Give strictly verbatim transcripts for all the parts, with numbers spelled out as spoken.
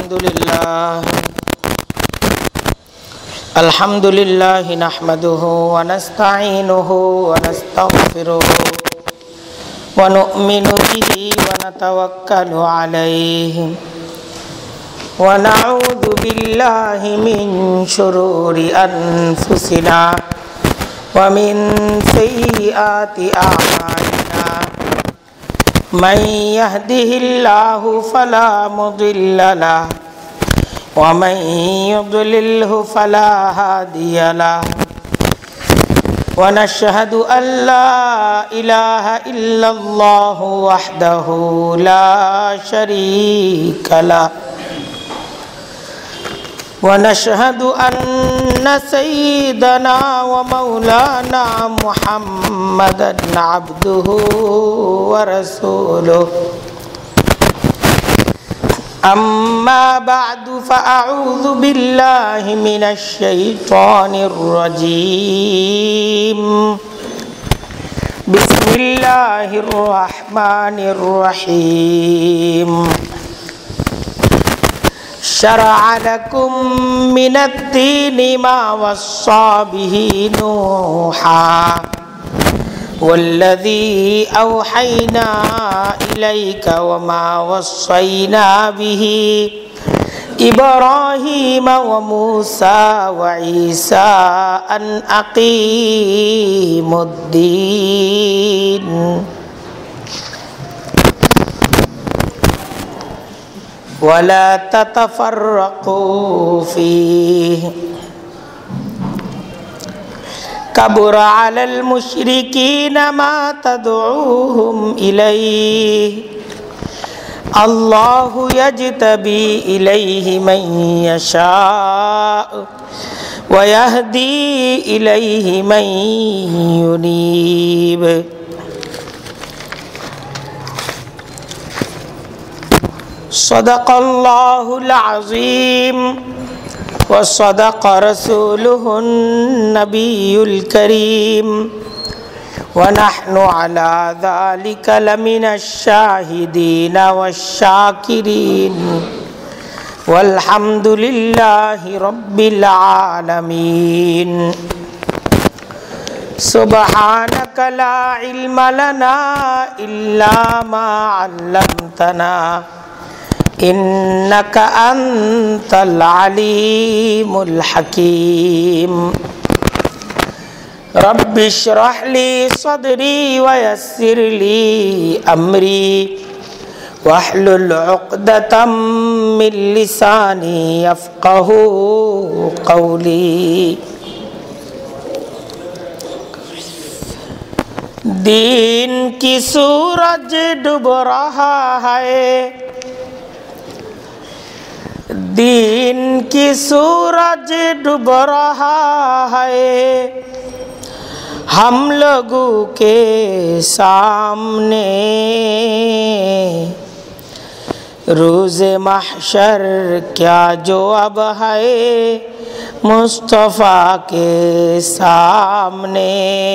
अल्हम्दुलिल्लाह अल्हम्दुलिल्लाह नहमदुहु व नस्तईनुहु व नस्तगफिरुहु व नु'मिनु बिहि व नतवक्कलु अलैहि व नऊज़ु बिल्लाहि मिन शुरूरि अनफुसिना व मिन सय्यिआति अअमालिना मन यहदिहिल्लाहु फला मुदिल्ल लहु व मन युद्लिल्हु फला हादिय लहु व नशहदु अल्ला इलाहा इल्लल्लाहु वहदहु ला शरीका लहु व नशहदु अन्न सय्यिदना व मौलाना मुहम्मदन अब्दुहु व रसूलुहु अम्मा बअदु फ़अऊज़ु बिल्लाहि मिनश शैतानिर रजीम बिस्मिल्लाहिर रहमानिर रहीम शरअ लकुम मिनद्दीनि मा वस्सा बिही नूहा वल्लज़ी औहैना इलैका वमा वस्सैना बिही इब्राहीम व मूसा व ईसा अन अक़ीमुद्दीन वला ततफ़र्रक़ू फ़ीहि कबुर अलल मुशरिकीन मा तदऊहुम इलैहि अल्लाहु यज्तबी इलैहि मन यशाअ व यहदी इलैहि मन युनीब सदक़ल्लाहुल अज़ीम व सदक़ रसूलुहुन नबियुल करीम व नहनु अला ज़ालिका लमिनश शाहिदीन वश्शाकिरीन वल्हम्दुलिल्लाहि रब्बिल आलमीन सुब्हानक ला इल्म लना इल्ला मा अल्लमतना इन्नका अंतल अलीमुल हकीम रब्बि इश्रह ली सदरी व यस्सिर ली अमरी वहलुल उक़दतम मिन लिसानी यफ़क़हू क़ौली। दीन की सूरज डूब रहा है, दीन की सूरज डूब रहा है हम लोगों के सामने, रोज़े महशर क्या जवाब है मुस्तफ़ा के सामने,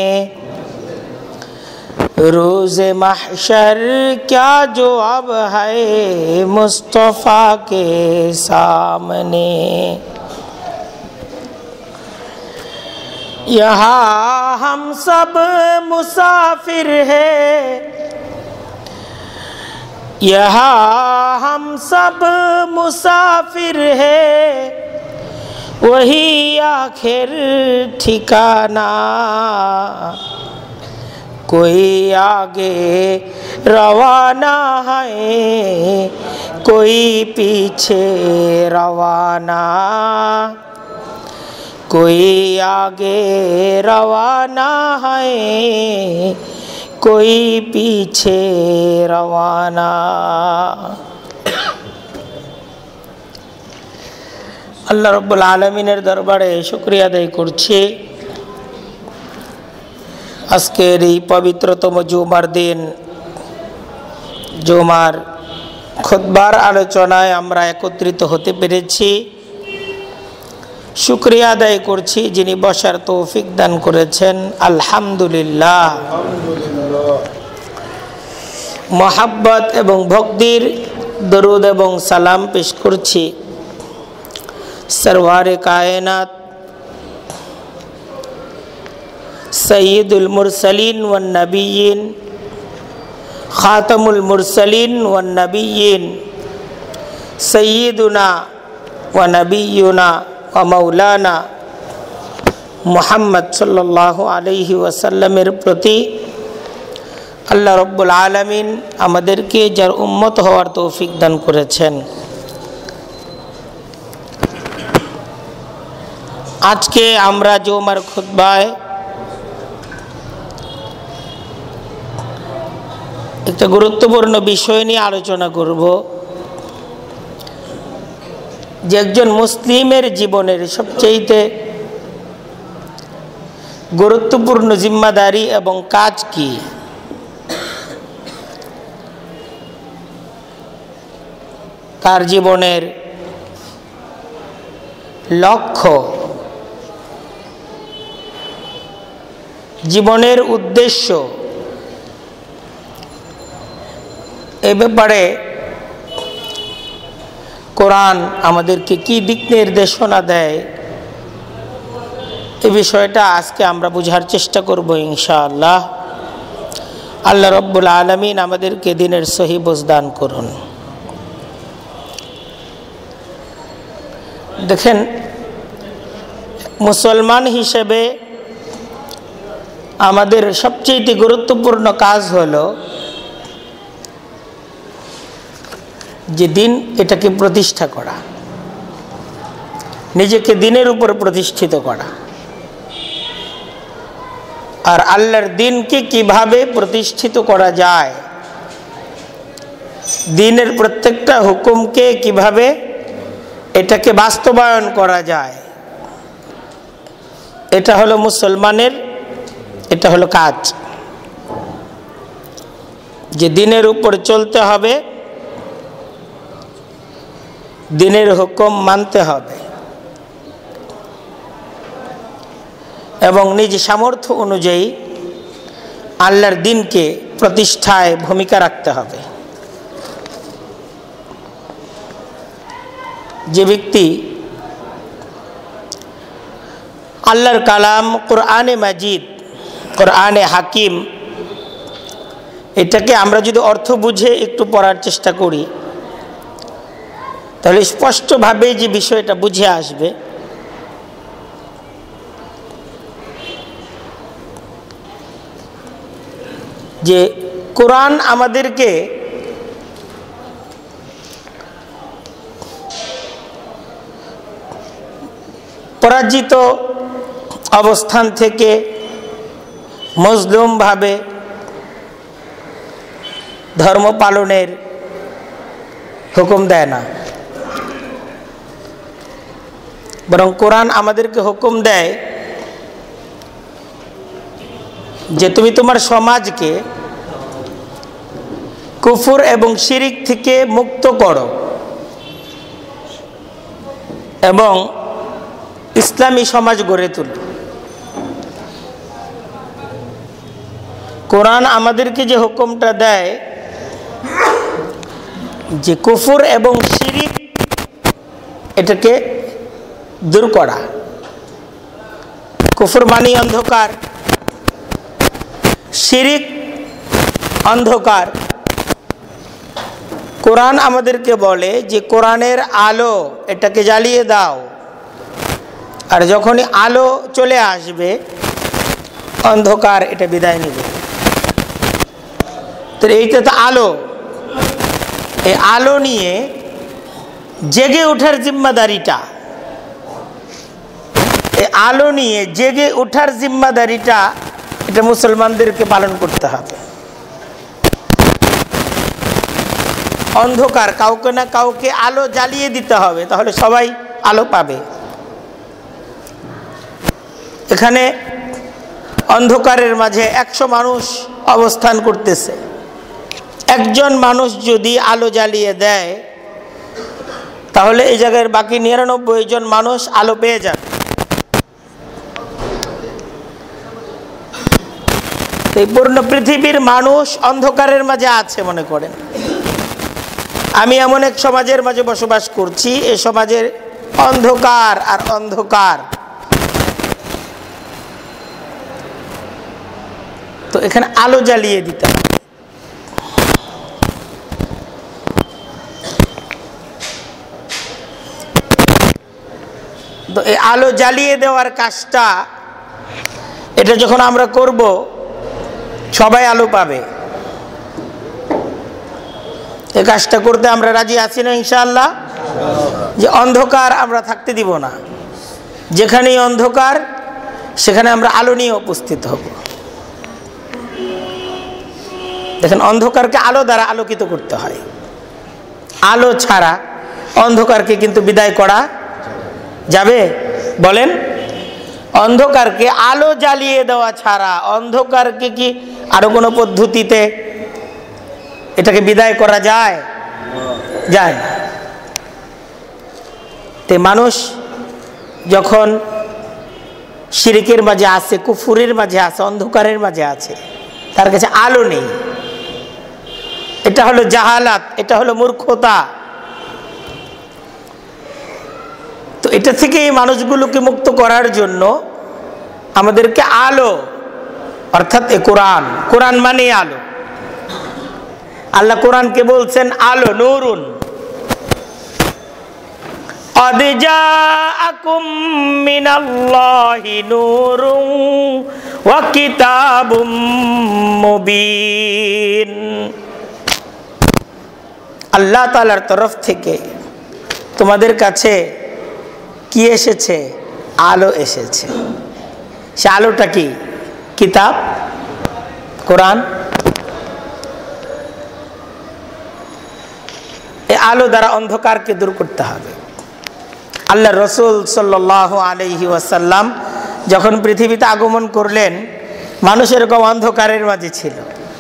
रोज़े महशर क्या जवाब है मुस्तफ़ा के सामने। यहाँ हम सब मुसाफिर हैं, यहाँ हम सब मुसाफिर हैं, वही आखिर ठिकाना, कोई आगे रवाना है कोई पीछे रवाना, कोई आगे रवाना है कोई पीछे रवाना। আল্লাহ রব্বুল আলামিনের দরবারে শুকরিয়া আদায় করছি আজকের এই পবিত্রতম জুমার দিন, জুমার খুতবার আলোচনায় আমরা একত্রিত হতে পেরেছি। শুকরিয়া আদায় করছি যিনি বসার তৌফিক দান করেছেন, আলহামদুলিল্লাহ। मोहब्बत एवं भक्तिर दरुद एवं सलाम पेश करछि सरवार कायनात सय्यदुल मुरसलीन वन नबीयीन खातमुल मुरसलीन वन नबीयीन सय्यदुना व नबीयुना व मौलाना मुहम्मद सल्लल्लाहु अलैहि वसल्लमेर प्रति আল্লাহ রব্বুল আলামিন আমাদেরকে যার উম্মত হওয়ার তৌফিক দান করেছেন। আজকে আমরা জুমার খুতবায় একটা গুরুত্বপূর্ণ বিষয় নিয়ে আলোচনা করব, যে একজন মুসলিমের জীবনের সবচেয়ে গুরুত্বপূর্ণ জিম্মাদারি এবং কাজ কি। তার জীবনের লক্ষ্য, জীবনের উদ্দেশ্য, এ ব্যাপারে কোরআন আমাদেরকে কি দিক নির্দেশনা দেয়, এই বিষয়টা আজকে আমরা বোঝার চেষ্টা করব ইনশাআল্লাহ। আল্লাহ রব্বুল আলামিন আমাদেরকে দ্বীনের সহি বুঝ দান করুন। দেখেন, মুসলমান হিসেবে আমাদের সবচেয়ে গুরুত্বপূর্ণ কাজ হলো যে দিন এটাকে প্রতিষ্ঠা করা, নিজেকে দিনের উপর প্রতিষ্ঠিত করা। আর আল্লাহর দিনকে কিভাবে প্রতিষ্ঠিত করা যায়, দিনের প্রত্যেকটা হুকুমকে কিভাবে এটাকে বাস্তবায়ন করা যায়, এটা হলো মুসলমানের, এটা হলো কাজ। যে দিনের উপর চলতে হবে, দিনের হুকুম মানতে হবে এবং নিজ সামর্থ্য অনুযায়ী আল্লাহর দিনকে প্রতিষ্ঠায় ভূমিকা রাখতে হবে। যে ব্যক্তি আল্লাহর কালাম কোরআনে মাজিদ, কোরআনে হাকিম, এটাকে আমরা যদি অর্থ বুঝে একটু পড়ার চেষ্টা করি, তাহলে স্পষ্টভাবে যে বিষয়টা বুঝে আসবে যে কোরআন আমাদেরকে পরাজিত অবস্থান থেকে মজলুমভাবে ধর্ম পালনের হুকুম দেয় না, বরং কোরআন আমাদেরকে হুকুম দেয় যে তুমি তোমার সমাজকে কুফর এবং শিরিক থেকে মুক্ত করো এবং ইসলামী সমাজ গড়ে তুলো। কোরআন আমাদেরকে যে হুকুমটা দেয় যে কুফর এবং শিরিক এটাকে দূর করা। কুফর মানে অন্ধকার, শিরিক অন্ধকার। কোরআন আমাদেরকে বলে যে কোরআনের আলো এটাকে জ্বালিয়ে দাও, আর যখনই আলো চলে আসবে অন্ধকার এটা বিদায় নেবে। তো এইটা তো আলো, এই আলো নিয়ে জেগে ওঠার জিম্মাদারিটা, এই আলো নিয়ে জেগে ওঠার জিম্মাদারিটা এটা মুসলমানদেরকে পালন করতে হবে। অন্ধকার কাউকে না কাউকে আলো জ্বালিয়ে দিতে হবে, তাহলে সবাই আলো পাবে। এখানে অন্ধকারের মাঝে একশো মানুষ অবস্থান করতেছে, একজন মানুষ যদি আলো জ্বালিয়ে দেয় তাহলে এই জায়গার বাকি নিরানব্বই জন মানুষ আলো পেয়ে যাবে। এই পূর্ণ পৃথিবীর মানুষ অন্ধকারের মাঝে আছে মনে করেন। আমি এমন এক সমাজের মাঝে বসবাস করছি, এই সমাজের অন্ধকার আর অন্ধকার। তো এখানে আলো জ্বালিয়ে দিতে হবে। তো এই আলো জ্বালিয়ে দেওয়ার কাজটা, এটা যখন আমরা করব সবাই আলো পাবে। এই কাজটা করতে আমরা রাজি আছি না ইনশাআল্লাহ? যে অন্ধকার আমরা থাকতে দিব না, যেখানেই অন্ধকার সেখানে আমরা আলো নিয়ে উপস্থিত হব। দেখেন, অন্ধকারকে আলো দ্বারা আলোকিত করতে হয়। আলো ছাড়া অন্ধকারকে কিন্তু বিদায় করা যাবে? বলেন, অন্ধকারকে আলো জ্বালিয়ে দেওয়া ছাড়া অন্ধকারকে কি আরো কোনো পদ্ধতিতে এটাকে বিদায় করা যায়? যায় না। তে মানুষ যখন শিরকের মাঝে আছে, কুফুরের মাঝে আছে, অন্ধকারের মাঝে আছে, তার কাছে আলো নেই। এটা হলো জাহালাত, এটা হলো মূর্খতা। তো এটা থেকে এই মানুষগুলোকে মুক্ত করার জন্য আমাদেরকে আলো, অর্থাৎ এ কোরআন, কোরআন মানে আলো। আল্লাহ কোরআনকে বলছেন আলো, নূরুন قد جاءكم من الله نور وكتاب مبين। আল্লাহ তাআলার তরফ থেকে তোমাদের কাছে কি এসেছে? আলো এসেছে। সে আলোটা কি? কিতাব, কোরআন। এই আলো দ্বারা অন্ধকারকে দূর করতে হবে। আল্লাহ রসুল সাল্লাল্লাহু আলাইহি ওয়াসাল্লাম যখন পৃথিবীতে আগমন করলেন, মানুষ এরকম অন্ধকারের মাঝে ছিল।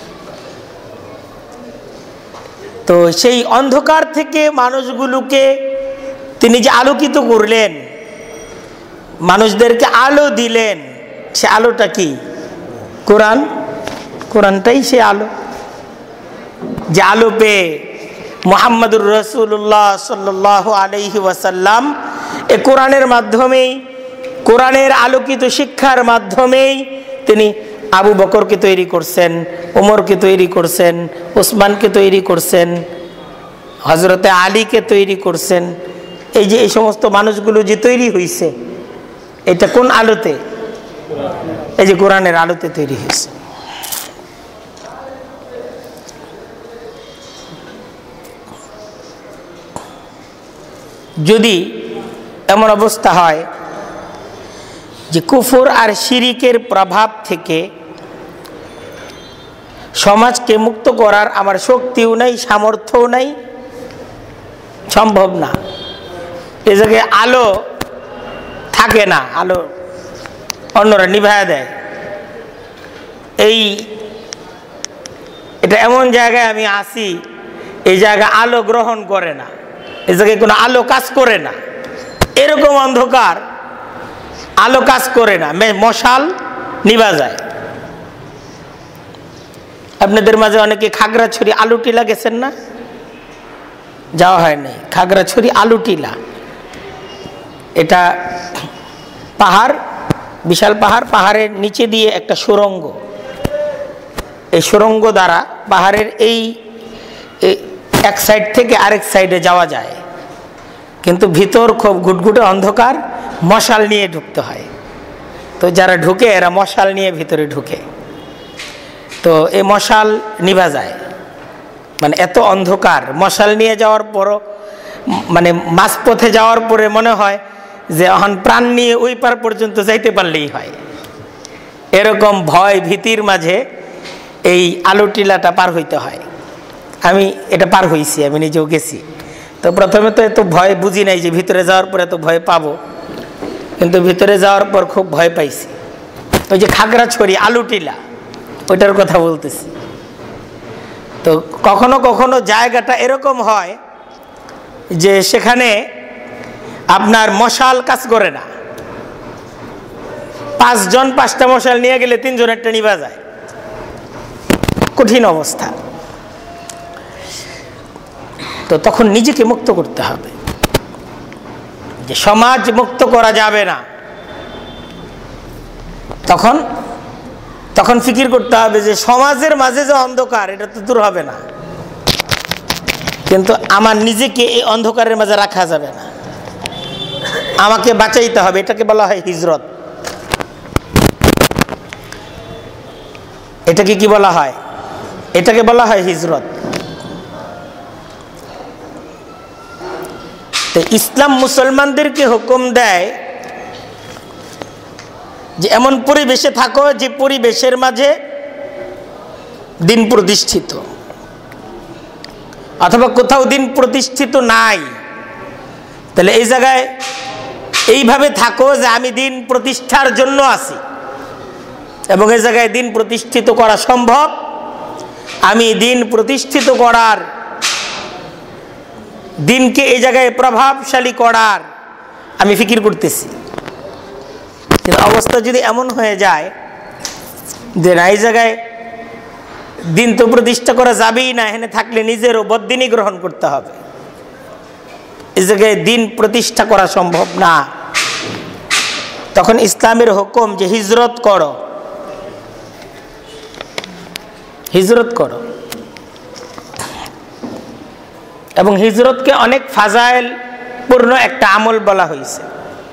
তো সেই অন্ধকার থেকে মানুষগুলোকে তিনি যে আলোকিত করলেন, মানুষদেরকে আলো দিলেন, সে আলোটা কি? কোরআন। কোরআনটাই সে আলো, যে আলো পেয়ে মুহাম্মদুর রাসূলুল্লাহ সাল্লাল্লাহু আলাইহি ওয়াসাল্লাম এ কোরআনের মাধ্যমেই, কোরআনের আলোকিত শিক্ষার মাধ্যমেই তিনি আবু বকরকে তৈরি করছেন, ওমরকে তৈরি করছেন, ওসমানকে তৈরি করছেন, হযরতে আলীকে তৈরি করছেন। এই যে এই সমস্ত মানুষগুলো যে তৈরি হয়েছে, এটা কোন আলোতে? এই যে কোরআনের আলোতে তৈরি হয়েছে। যদি এমন অবস্থা হয় যে কুফর আর শিরিকের প্রভাব থেকে সমাজকে মুক্ত করার আমার শক্তিও নাই, সামর্থ্যও নাই, সম্ভব না। এ জায়গায় আলো থাকে না, আলো অন্যরা নিভায়া দেয়। এই এটা এমন জায়গায় আমি আসি, এই জায়গায় আলো গ্রহণ করে না, এই জায়গায় কোনো আলো কাজ করে না। এরকম অন্ধকার, আলো কাজ করে না, মশাল নিভা যায়। আপনাদের মাঝে অনেকে খাগড়াছড়ি আলু টিলা গেছেন না? যাওয়া হয় নাই। খাগড়াছড়ি আলু টিলা, এটা পাহাড়, বিশাল পাহাড়, পাহাড়ের নিচে দিয়ে একটা সুড়ঙ্গ। এই সুড়ঙ্গ দ্বারা পাহাড়ের এই এক সাইড থেকে আরেক সাইডে যাওয়া যায়, কিন্তু ভিতর খুব ঘুটঘুটে অন্ধকার, মশাল নিয়ে ঢুকতে হয়। তো যারা ঢুকে এরা মশাল নিয়ে ভিতরে ঢুকে, তো এই মশাল নিভা যায়। মানে এত অন্ধকার, মশাল নিয়ে যাওয়ার পরও মানে মাঝপথে যাওয়ার পরে মনে হয় যে এখন প্রাণ নিয়ে ওই পার পর্যন্ত যাইতে পারলেই হয়। এরকম ভয় ভীতির মাঝে এই আলো টিলাটা পার হইতে হয়। আমি এটা পার হইছি, আমি নিজেও গেছি। তো প্রথমে তো এত ভয় বুঝি নাই যে ভিতরে যাওয়ার পরে এত ভয় পাবো, কিন্তু ভিতরে যাওয়ার পর খুব ভয় পাইছি। ওই যে খাগড়াছড়ি আলু টিলা, ওইটার কথা বলতেছি। তো কখনো কখনো জায়গাটা এরকম হয় যে সেখানে আপনার মশাল কাজ করে না। পাঁচজন পাঁচটা মশাল নিয়ে গেলে তিনজন একটা নিভা যায়, কঠিন অবস্থা। তো তখন নিজেকে মুক্ত করতে হবে, যে সমাজ মুক্ত করা যাবে না, তখন তখন ফিকির করতে হবে যে সমাজের মাঝে যে অন্ধকার এটা তো দূর হবে না, কিন্তু আমার নিজেকে এই অন্ধকারের মাঝে রাখা যাবে না, আমাকে বাঁচাইতে হবে। এটাকে বলা হয় হিজরত। এটাকে কি বলা হয়? এটাকে বলা হয় হিজরত। তো ইসলাম মুসলমানদেরকে হুকুম দেয় যে এমন পরিবেশে থাকো যে পরিবেশের মাঝে দিন প্রতিষ্ঠিত, অথবা কোথাও দিন প্রতিষ্ঠিত নাই, তাহলে এই জায়গায় এইভাবে থাকো যে আমি দিন প্রতিষ্ঠার জন্য আছি এবং এই জায়গায় দিন প্রতিষ্ঠিত করা সম্ভব, আমি দিন প্রতিষ্ঠিত করার, দিনকে এই জায়গায় প্রভাবশালী করার আমি ফিকির করতেছি। কিন্তু অবস্থা যদি এমন হয়ে যায় যে না, এই জায়গায় দিন তো প্রতিষ্ঠা করা যাবেই না, এখানে থাকলে নিজেরও বদ্দিনই গ্রহণ করতে হবে, এই জায়গায় দিন প্রতিষ্ঠা করা সম্ভব না, তখন ইসলামের হুকুম যে হিজরত করো, হিজরত করো। এবং হিজরতকে অনেক ফাজাইল পূর্ণ একটা আমল বলা হয়েছে।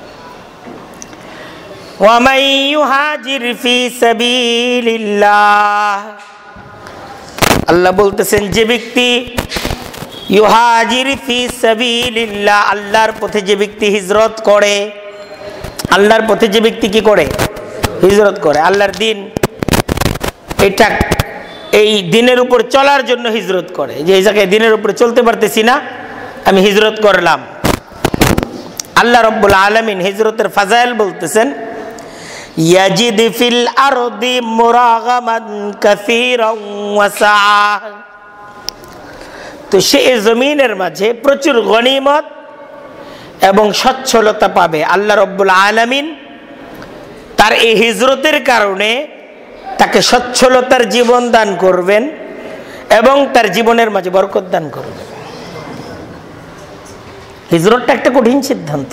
ওয়ামাই ইউহাজির ফি সাবিলিল্লাহ, আল্লাহ বলতেছেন যে ব্যক্তি ইউহাজির ফি সাবিলিল্লাহ, আল্লাহর পথে যে ব্যক্তি হিজরত করে, আল্লাহর পথে যে ব্যক্তি কি করে? হিজরত করে। আল্লাহর দিন, এটা এই দিনের উপর চলার জন্য হিজরত করে, যে এই জায়গায় দিনের উপরে চলতে পারতেছি না, আমি হিজরত করলাম। আল্লাহ রাব্বুল আলামিন হিজরতের ফাজাইল বলতেছেন, ইয়াজিদ ফিল আরদি মুরাগামান কাসীরান ওয়া সাআ, তো সে জমিনের মাঝে প্রচুর গনিমত এবং সচ্ছলতা পাবে। আল্লাহ রাব্বুল আলামিন তার এই হিজরতের কারণে তাকে সচ্ছলতার জীবন দান করবেন এবং তার জীবনের মাঝে বরকত দান করবেন। হিজরতটা একটা কঠিন সিদ্ধান্ত,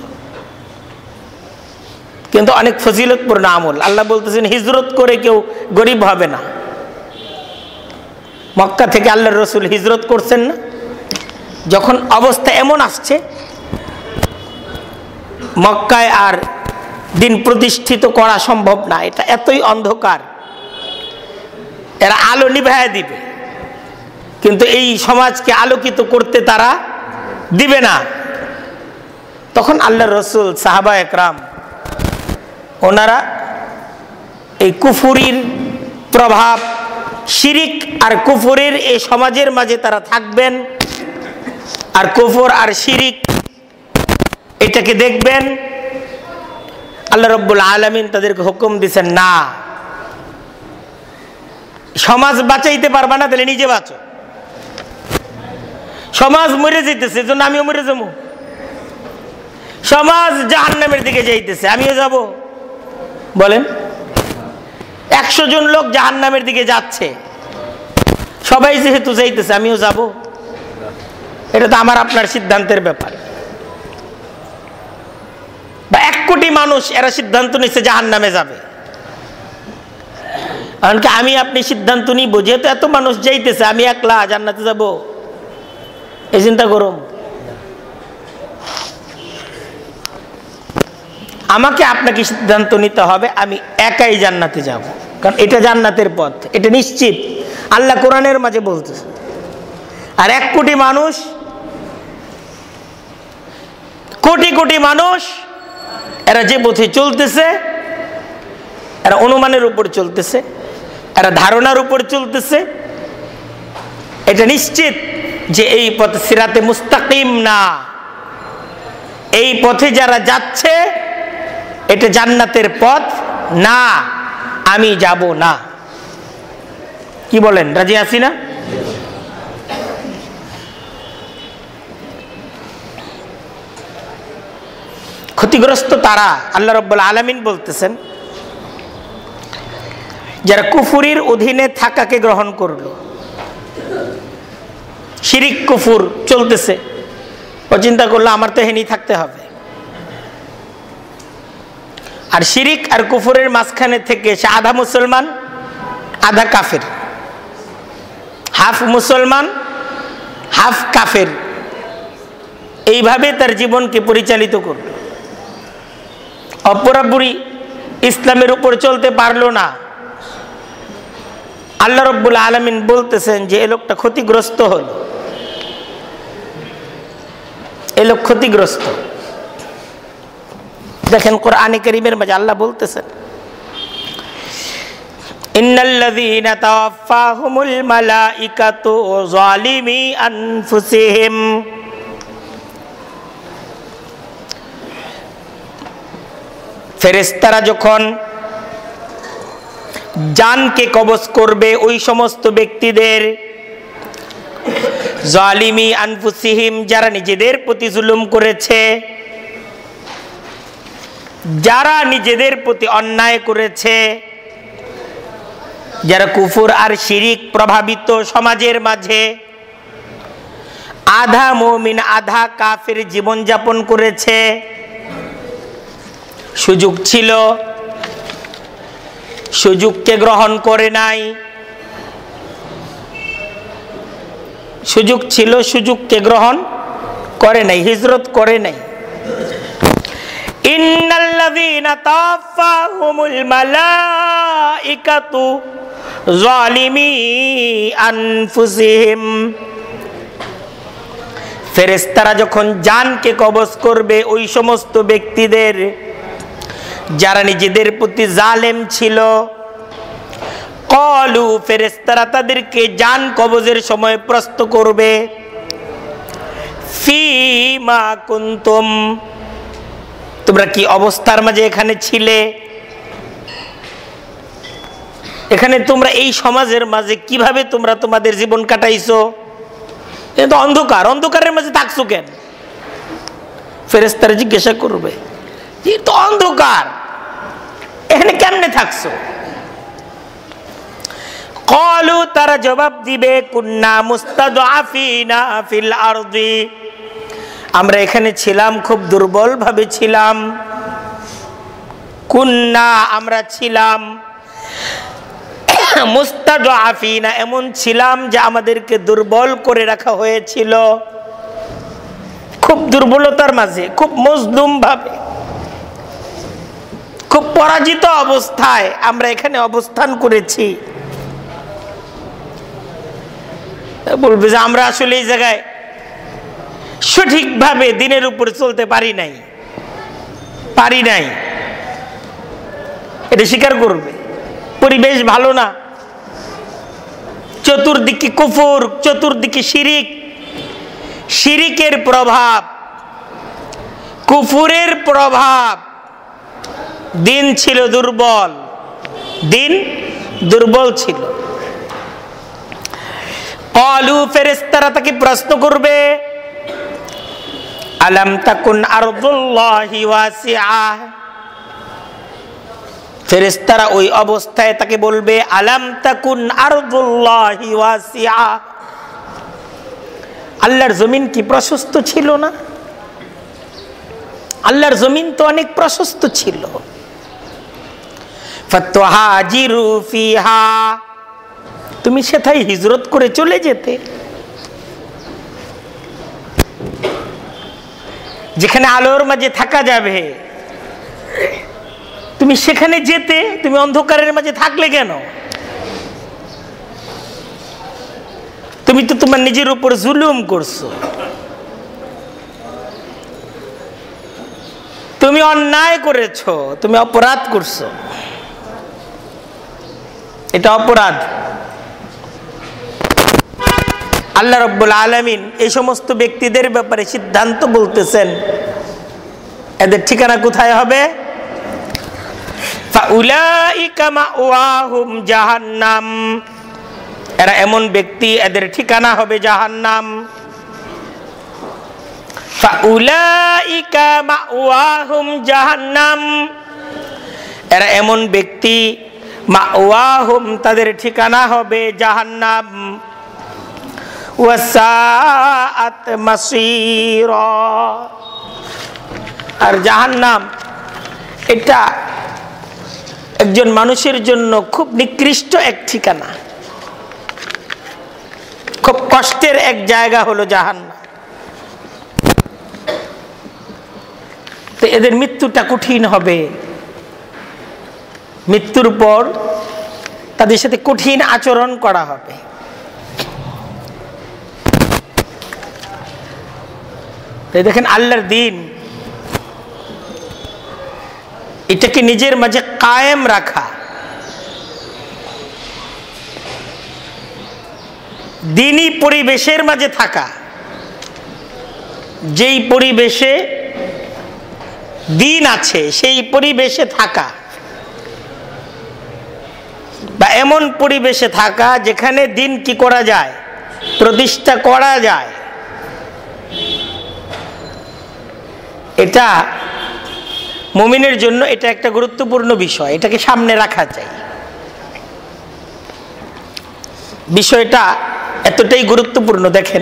কিন্তু অনেক ফজিলতপূর্ণ আমল। আল্লাহ বলতেছেন হিজরত করে কেউ গরিব হবে না। মক্কা থেকে আল্লাহর রাসূল হিজরত করছেন না, যখন অবস্থা এমন আসছে মক্কায় আর দিন প্রতিষ্ঠিত করা সম্ভব না, এটা এতই অন্ধকার, এরা আলো নিভায়া দিবে কিন্তু এই সমাজকে আলোকিত করতে তারা দিবে না। তখন আল্লাহর রাসূল, সাহাবা একরাম, ওনারা এই কুফুরির প্রভাব, শিরিক আর কুফুরের এই সমাজের মাঝে তারা থাকবেন, আর কুফর আর শিরিক এটাকে দেখবেন। আল্লাহ রাব্বুল আলামিন তাদেরকে হুকুম দিয়েছেন, না, সমাজ বাঁচাইতে পারবা না, তাহলে নিজে বাঁচো। সমাজ মরে যাইতেছে, এজন্য আমিও মরে যাবো। সমাজ জাহান্নামের দিকে যাইতেছে, আমিও যাব। বলেন, একশো জন লোক জাহান্নামের দিকে যাচ্ছে, সবাই যেহেতু যাইতেছে আমিও যাব। এটা তো আমার আপনার সিদ্ধান্তের ব্যাপার। বা এক কোটি মানুষ এরা সিদ্ধান্ত নিচ্ছে জাহান্নামে যাবে, কারণ কি আমি আপনি সিদ্ধান্ত নিব, যেহেতু এত মানুষ যাইতেছে আমি একলা জান্নাতে যাব, এই চিন্তা করুন। আমাকে আপনাকে সিদ্ধান্ত নিতে হবে আমি একাই জান্নাতে যাব, কারণ এটা জান্নাতের পথ, এটা নিশ্চিত। আল্লাহ কোরআনের মাঝে বলতেছে। আর এক কোটি মানুষ, কোটি কোটি মানুষ, এরা যে পথে চলতেছে, এরা অনুমানের উপর চলতেছে, এরা ধারণার উপর চলতেছে। এটা নিশ্চিত যে এই পথ সিরাতে মুস্তাকিম না। এই পথে যারা যাচ্ছে এটা জান্নাতের পথ না, আমি যাব না। কি বলেন, রাজি আছি না? ক্ষতিগ্রস্ত তারা, আল্লাহ রাব্বুল আলামিন বলতেছেন, যারা কুফুরির অধীনে থাকাকে গ্রহণ করলো, শিরিক কুফুর চলতেছে, ও চিন্তা করলো আমার তো হেনি থাকতে হবে, আর শিরিক আর কুফরের মাঝখানে থেকে সে আধা মুসলমান আধা কাফের, হাফ মুসলমান হাফ কাফের, এইভাবে তার জীবনকে পরিচালিত করল। অপরাপুরি ইসলামের উপর চলতে পারলো না। আল্লাহ রাব্বুল আলামিন বলতেছেন যে এ লোকটা ক্ষতিগ্রস্ত হল, এ লোক ক্ষতিগ্রস্ত। দেখেন কোরআনে কারীমের মাঝে আল্লাহ বলতেছেন, ইন্নাল্লাযীনা তাওয়াফফাহুমুল মালাইকাতু যালিমি আনফুসিহিম, ফেরেশতারা যখন জানকে কবজ করবে ওই সমস্ত ব্যক্তিদের, জালিমি আনফুসিহিম যারা নিজেদের প্রতি জুলুম করেছে, যারা নিজেদের প্রতি অন্যায় করেছে, যারা কুফর আর শিরিক প্রভাবিত সমাজের মাঝে আধা মুমিন আধা কাফের জীবন যাপন করেছে, সুযোগ ছিল সুযোগকে গ্রহণ করে নাই, সুযোগ ছিল সুযোগকে গ্রহণ করে নাই, হিজরত করে নাই। ইন্নাল্লাযীনা তাওয়াফফাহুমুল মালাইকাতু যালিমি আনফুসিহিম, ফেরেশতারা যখন জানকে কবজ করবে ওই সমস্ত ব্যক্তিদের যারা নিজেদের প্রতি জালেম ছিল, ক্বালু ফেরেশতারা তাদেরকে জান কবজের সময় প্রশ্ন করবে, ফীমা কুনতুম, তোমরা কি অবস্থার মাঝে এখানে ছিলে, এখানে তোমরা এই সমাজের মাঝে কিভাবে তোমরা তোমাদের জীবন কাটাইছো? এটা তো অন্ধকার, অন্ধকারের মাঝে থাকছো কেন? ফেরেশতারা জিজ্ঞাসা করবে, তো অন্ধকার, এখানে কেমনে থাকছো? ক্বালু, তারা জবাব দিবে, কুন্না মুস্তাদআফিনা ফিল আরদি, আমরা এখানে ছিলাম খুব দুর্বল ভাবে ছিলাম। কুন্না, আমরা ছিলাম, মুস্তাদআফিনা, এমন ছিলাম যে আমাদেরকে দুর্বল করে রাখা হয়েছিল, খুব দুর্বলতার মাঝে, খুব মজলুম ভাবে, খুব পরাজিত অবস্থায় আমরা এখানে অবস্থান করেছি। বলবে যে আমরা আসলে এই জায়গায় সঠিকভাবে দিনের উপর চলতে পারি নাই, পারি নাই, এটা স্বীকার করবে। পরিবেশ ভালো না, চতুর্দিকে কুফর, চতুর্দিকে শিরিক, শিরিকের প্রভাব, কুফরের প্রভাব, দিন ছিল দুর্বল, দিন দুর্বল ছিল। ক্বালু, ফেরেশতারা তাকে প্রশ্ন করবে, আলাম তাকুন আরদুল্লাহি ওয়াসিআহ, ফেরেশতারা ওই অবস্থায় তাকে বলবে, আলাম তাকুন আরদুল্লাহি ওয়াসিআহ, আল্লাহর জমিন কি প্রশস্ত ছিল না? আল্লাহর জমিন তো অনেক প্রশস্ত ছিল। ফাতুহাজিরু ফিহা, তুমি সেটাই হিজরত করে চলে যেতে, যেখানে আলোর মাঝে থাকা যাবে, তুমি সেখানে যেতে, তুমি অন্ধকারের মাঝে থাকলে কেন? তুমি তো তোমার নিজের উপর জুলুম করছো, তুমি অন্যায় করেছো, তুমি অপরাধ করছো, এটা অপরাধ। আল্লাহ রাব্বুল আলামিন এই সমস্ত ব্যক্তিদের ব্যাপারে সিদ্ধান্ত বলতেছেন, এদের ঠিকানা কোথায় হবে? ফাউলাইকা মাওয়াহুম জাহান্নাম, এরা এমন ব্যক্তি, এদের ঠিকানা হবে জাহান্নাম। ফাউলাইকা মাওয়াহুম জাহান্নাম, এরা এমন ব্যক্তি, মাওয়াহুম তাদের ঠিকানা হবে জাহান্নাম। ওয়াসাআত মাসীরা, আর জাহান্নাম এটা একজন মানুষের জন্য খুব নিকৃষ্ট এক ঠিকানা, খুব কষ্টের এক জায়গা হলো জাহান্নাম। তো এদের মৃত্যুটা কঠিন হবে, মৃত্যুর পর তাদের সাথে কঠিন আচরণ করা হবে। দেখেন আল্লাহর দিন এটাকে নিজের মাঝে কায়েম রাখা, দিনী পরিবেশের মাঝে থাকা, যেই পরিবেশে দিন আছে সেই পরিবেশে থাকা, বা এমন পরিবেশে থাকা যেখানে দিন কি করা যায়, প্রতিষ্ঠা করা যায়, এটা মুমিনের জন্য এটা একটা গুরুত্বপূর্ণ বিষয়। এটাকে সামনে রাখা চাই। বিষয়টা এতটাই গুরুত্বপূর্ণ। দেখেন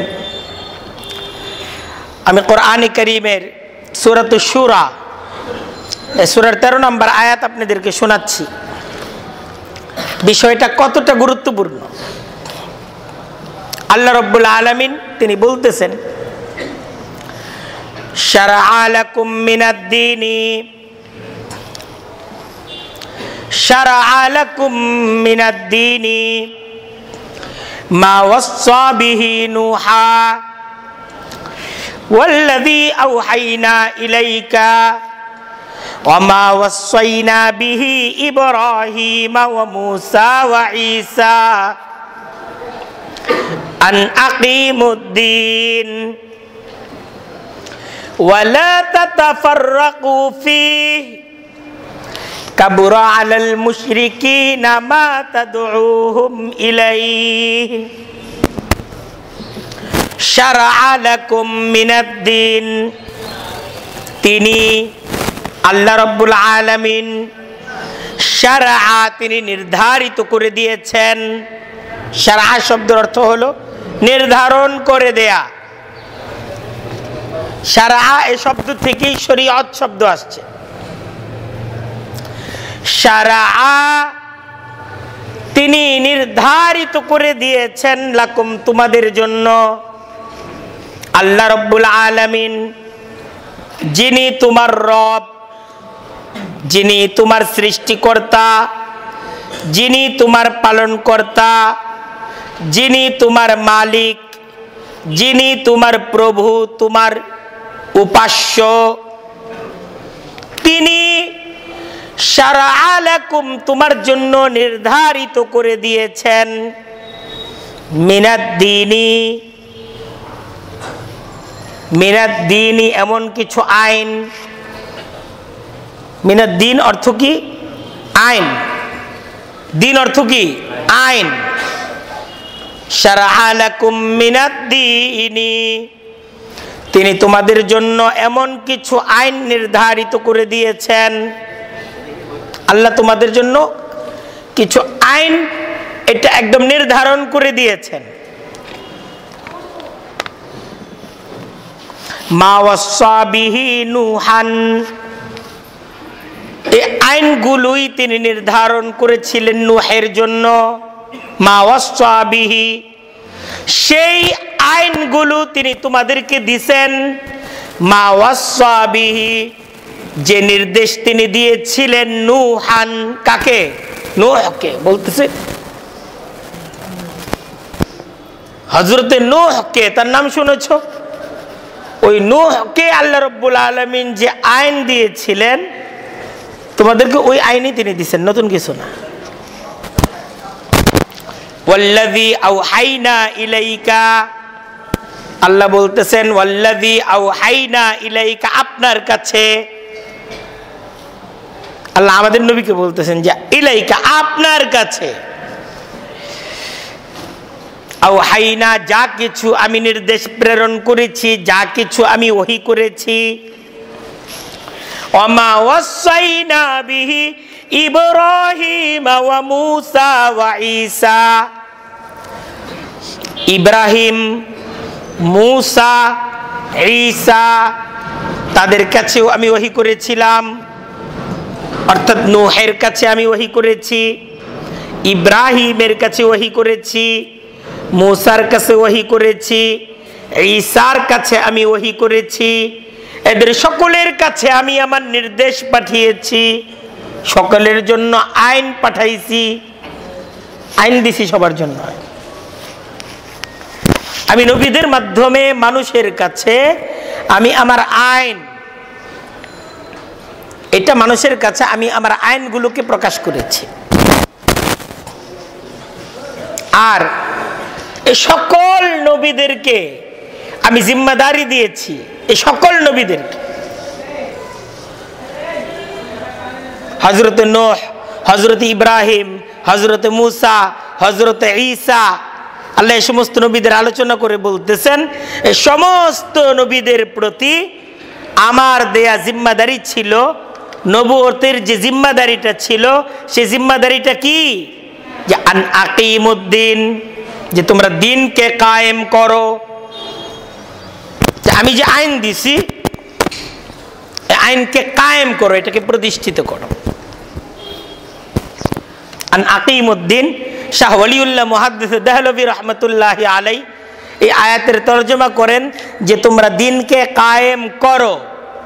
আমি কোরআনে কারীমের সূরাতুশ শুরা সূরার তেরো নম্বর আয়াত আপনাদেরকে শোনাচ্ছি। বিষয়টা কতটা গুরুত্বপূর্ণ। আল্লাহ রাব্বুল আলামিন তিনি বলতেছেন, শারআ লাকুম মিনাদ-দীনি শারআ লাকুম মিনাদ-দীনি মা ওয়াসসা বিহি নূহা ওয়াল্লাযী আওহাইনা ইলাইকা ওয়া মা ওয়াসাইনা বিহি ইব্রাহিমা ওয়া মূসা ওয়া ঈসা আন আকিমুদ-দীন ওয়া লা তাতাফাররাকু ফীহি কাবুরা আলাল মুশরিকিনা মা তাদউহুম ইলাইহি শারআ লাকুম মিনাদ-দীন। তিনি আল্লাহ রাব্বুল আলামিন শারআ তিনি নির্ধারিত করে দিয়েছেন। শারআ শব্দের অর্থ হলো নির্ধারণ করে দেয়া। শারআ এই শব্দ থেকেই শরীয়ত শব্দ আসছে। শারআ তিনি নির্ধারিত করে দিয়েছেন লাকুম তোমাদের জন্য। আল্লাহ রাব্বুল আলামিন যিনি তোমার রব, যিনি তোমার সৃষ্টিকর্তা, যিনি তোমার পালনকর্তা, যিনি তোমার মালিক, যিনি তোমার প্রভু, তোমার উপাস্য, তিনি শারআ লাকুম তোমার জন্য নির্ধারিত করে দিয়েছেন মিনাদ-দীনি মিনাদ-দীনি এমন কিছু আইন। মিনাদ-দীন অর্থ কি? আইন। দিন অর্থ কি? আইন। শারআ লাকুম মিনাদ-দীনি তিনি তোমাদের জন্য এমন কিছু আইন নির্ধারিত করে দিয়েছেন। আল্লাহ তোমাদের জন্য কিছু আইন এটা একদম নির্ধারণ করে দিয়েছেন। মা ওয়াসা বিহি নূহান এই আইনগুলোই তিনি নির্ধারণ করেছিলেন নূহের জন্য। মা ওয়াসা বিহি সেই আইনগুলো তিনি তোমাদেরকে দিয়েছেন। মা ওয়াসা বিহি যে নির্দেশ তিনি দিয়েছিলেন নূহান কাকে? নূহকে। বলতেছে হযরতে নূহকে, তার নাম শুনেছো? ওই নূহকে আল্লাহ রাব্বুল আলামিন যে আইন দিয়েছিলেন তোমাদেরকে ওই আইনই তিনি দিয়েছেন, নতুন কিছু না। ওয়াল্লাযী আওহাইনা ইলাইকা আল্লাহ বলতেছেন ওয়াল্লাযী আওহাইনা ইলাইকা আপনার কাছে। আল্লাহ আমাদের নবীকে বলতেছেন যে ইলাইকা আপনার কাছে। আওহাইনা যা কিছু আমি নির্দেশ প্রেরণ করেছি, যা কিছু আমি ওহী করেছি। ওমা ওয়াসাইনা বিহি ইব্রাহিম ওয়া মূসা ওয়া ঈসা ইব্রাহিম, মূসা, ঈসা তাদের কাছেও আমি ওহী করেছিলাম। অর্থাৎ নূহের কাছে আমি ওহী করেছি, ইব্রাহিমের কাছে ওহী করেছি, মূসার কাছে ওহী করেছি, ঈসার কাছে আমি ওহী করেছি, এদের সকলের কাছে আমি আমার নির্দেশ পাঠিয়েছি, সকলের জন্য আইন পাঠাইছি, আইন দিছি সবার জন্য। আমি নবীদের মাধ্যমে মানুষের কাছে আমি আমার আইন, এটা মানুষের কাছে আমি আমার আইনগুলোকে প্রকাশ করেছি। আর এই সকল নবীদেরকে আমি জিম্মাদারি দিয়েছি, এই সকল নবীদেরকে, হযরত নূহ, হযরত ইব্রাহিম, হযরত মূসা, হযরত ঈসা, আল্লাহ এই সমস্ত নবীদের আলোচনা করে বলতেছেন এই সমস্ত নবীদের প্রতি আমার দেয়া জিম্মাদারি ছিল, নবুয়তের যে জিম্মাদারিটা ছিল সেই জিম্মাদারিটা কি, যে আন আকিমুদ্দিন, যে তোমরা দিনকে কায়েম করো। আমি যে আইন দিছি এই আইনকে কায়েম করো, এটাকে প্রতিষ্ঠিত করো। আন আকিমুদ্দিন, শাহ ওয়ালিউল্লাহ মুহাদ্দিস দেহলভী রহমতুল্লাহি আলাই এই আয়াতের তরজমা করেন যে তোমরা দিনকে কায়েম করো।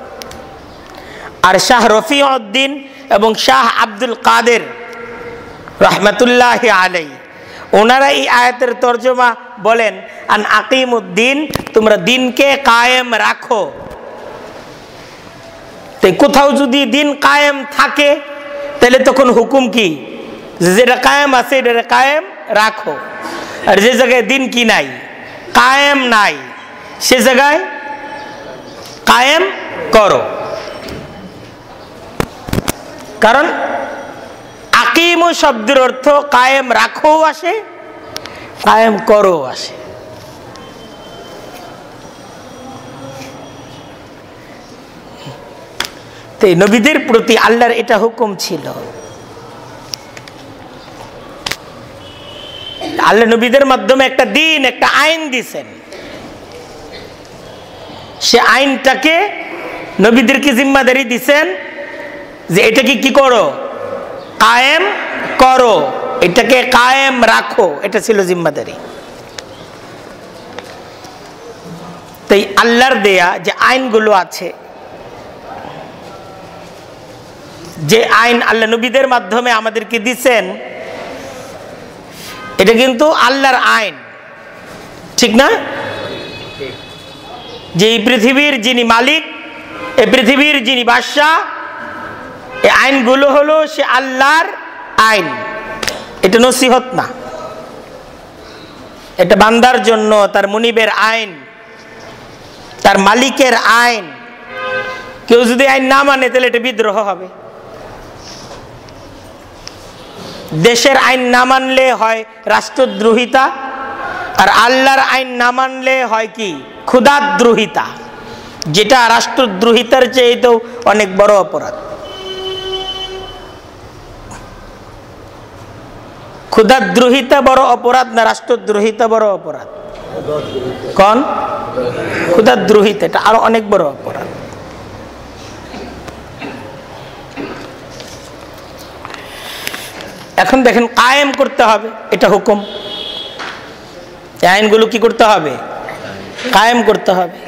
আর শাহ রফিউদ্দিন এবং শাহ আব্দুল কাদের রহমতুল্লাহি আলাই ওনারা এই আয়াতের তরজমা বলেন আন আকিমুদ্দিন, তোমরা দিনকে কায়েম রাখো। তাই কোথাও যদি দিন কায়েম থাকে তাহলে তখন হুকুম কি, যেটা কায়েম আছে এটা কায়েম রাখো, আর যে জায়গায় দিন কি নাই, কায়েম নাই, সে জায়গায় কায়েম করো। কারণ আকিম শব্দের অর্থ কায়েম রাখো আসে, কায়েম করো আসে। তো নবীদের প্রতি আল্লাহর এটা হুকুম ছিল। আল্লাহ নবীদের মাধ্যমে একটা দিন, একটা আইন দিছেন, সে আইনটাকে নবীদেরকে জিম্মাদারি দিছেন যে এটাকে কি করো, কায়েম করো, এটাকে কায়েম রাখো, এটা ছিল জিম্মাদারি। তাই আল্লাহর দেয়া যে আইনগুলো আছে, যে আইন আল্লাহ নবীদের মাধ্যমে আমাদেরকে দিছেন, এটা কিন্তু আল্লাহর আইন, ঠিক না? যে এই পৃথিবীর যিনি মালিক, এই পৃথিবীর যিনি বাদশা, এই আইনগুলো হলো সে আল্লাহর আইন। এটা নসিহত না, এটা বান্দার জন্য তার মুনিবের আইন, তার মালিকের আইন। কেউ যদি আইন না মানে তাহলে এটা বিদ্রোহ হবে। দেশের আইন না মানলে হয় রাষ্ট্রদ্রোহিতা, আর আল্লাহর আইন না মানলে হয় কি, ক্ষুধাদ্রোহিতা, যেটা রাষ্ট্রদ্রোহিতার চেয়েও অনেক বড় অপরাধ। ক্ষুধাদ্রোহিতা বড় অপরাধ না রাষ্ট্রদ্রোহিতা বড় অপরাধ? কোন? ক্ষুধাদ্রোহিতা, এটা আরো অনেক বড় অপরাধ। এখন দেখেন কায়েম করতে হবে, এটা হুকুম। আইনগুলো কি করতে হবে, কায়েম করতে হবে।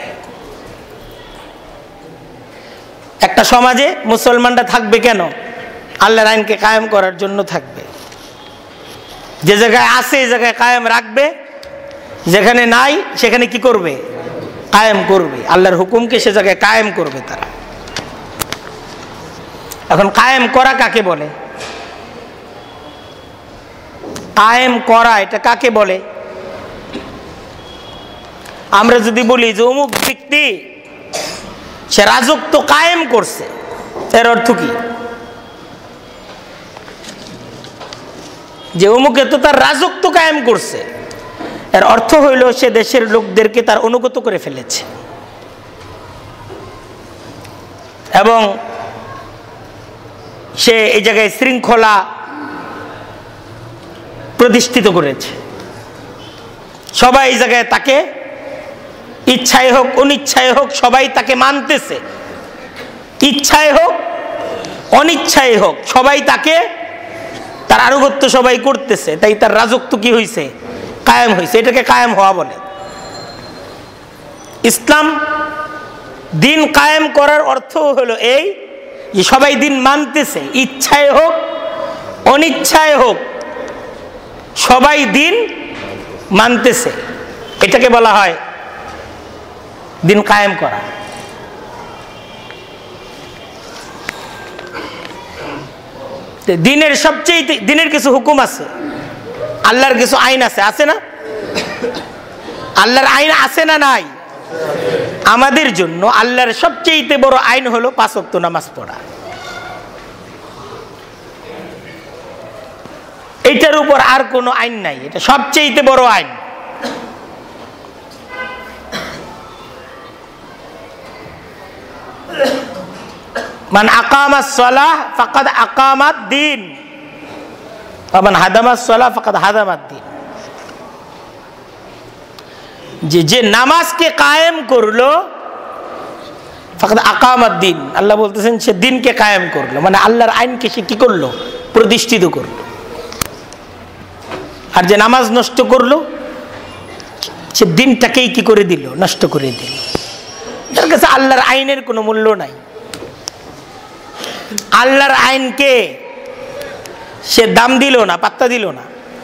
একটা সমাজে মুসলমানরা থাকবে কেন? আল্লাহর আইনকে কায়েম করার জন্য থাকবে। যে জায়গায় আছে এই জায়গায় কায়েম রাখবে, যেখানে নাই সেখানে কি করবে, কায়েম করবে। আল্লাহর হুকুমকে সে জায়গায় কায়েম করবে তারা। এখন কায়েম করা কাকে বলে? কায়েম করা এটা কাকে বলে? আমরা যদি বলি যে অমুক ব্যক্তি সে রাজত্ব কায়েম করছে, এর অর্থ কি? যে অমুকে তো তার রাজত্ব কায়েম করছে, এর অর্থ হইল সে দেশের লোকদেরকে তার অনুগত করে ফেলেছে এবং সে এই জায়গায় শৃঙ্খলা প্রতিষ্ঠিত করেছে। সবাই এই জায়গায় তাকে ইচ্ছায় হোক অনিচ্ছায় হোক সবাই তাকে মানতেছে, ইচ্ছায় হোক অনিচ্ছায় হোক সবাই তাকে তার আনুগত্য সবাই করতেছে, তাই তার রাজত্ব কি হয়েছে? কায়েম হয়েছে। এটাকে কায়েম হওয়া বলে। ইসলাম দিন কায়েম করার অর্থ হলো এই যে সবাই দিন মানতেছে, ইচ্ছায় হোক অনিচ্ছায় হোক সবাই দিন মানতেছে, এটাকে বলা হয় দিন কায়েম করা। দিনের সবচেয়ে দিনের কিছু হুকুম আছে, আল্লাহর কিছু আইন আছে, আছে না? আল্লাহর আইন আছে না নাই? আমাদের জন্য আল্লাহর সবচেয়ে বড় আইন হলো পাঁচ ওয়াক্ত নামাজ পড়া। এটার উপর আর কোনো আইন নাই, এটা সবচেয়ে বড় আইন। মান আকামাস সালাহ ফাকাদ আকামাদ দ্বীন ওয়া মান হাদামাস সালাহ ফাকাদ হাদামাদ দ্বীন। যে যে নামাজকে কায়েম করলো ফাকাদ আকামাদ দ্বীন, আল্লাহ বলতেছেন সে দিনকে কায়েম করলো, মানে আল্লাহর আইনকে সে কি করলো? প্রতিষ্ঠিত করলো। আর যে নামাজ নষ্ট করলো সে দিনটাকেই কি করে দিল? নষ্ট করে দিল। তার কাছে আল্লাহর আইনের কোনো মূল্য নাই। আল্লাহর আইনকে সে দাম দিল না, পাত্তা দিল না।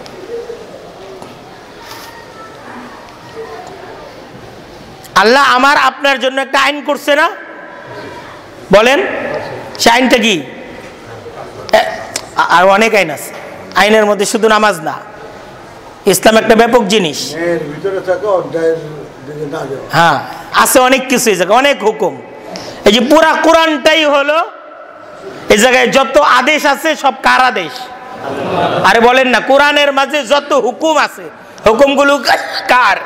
আল্লাহ আমার আপনার জন্য একটা আইন করছে না? বলেন সে আইনটা কি? আর অনেক আইন আছে, আইনের মধ্যে শুধু নামাজ না। ইসলাম একটা ব্যাপক জিনিস। হ্যাঁ, আছে অনেক কিছু, এই জায়গায় অনেক হুকুম। এই যে পুরা কোরআনটাই হলো, এই জায়গায় যত আদেশ আছে সব কার আদেশ? আরে বলেন না, কোরআনের মাঝে যত হুকুম আছে হুকুমগুলো কার?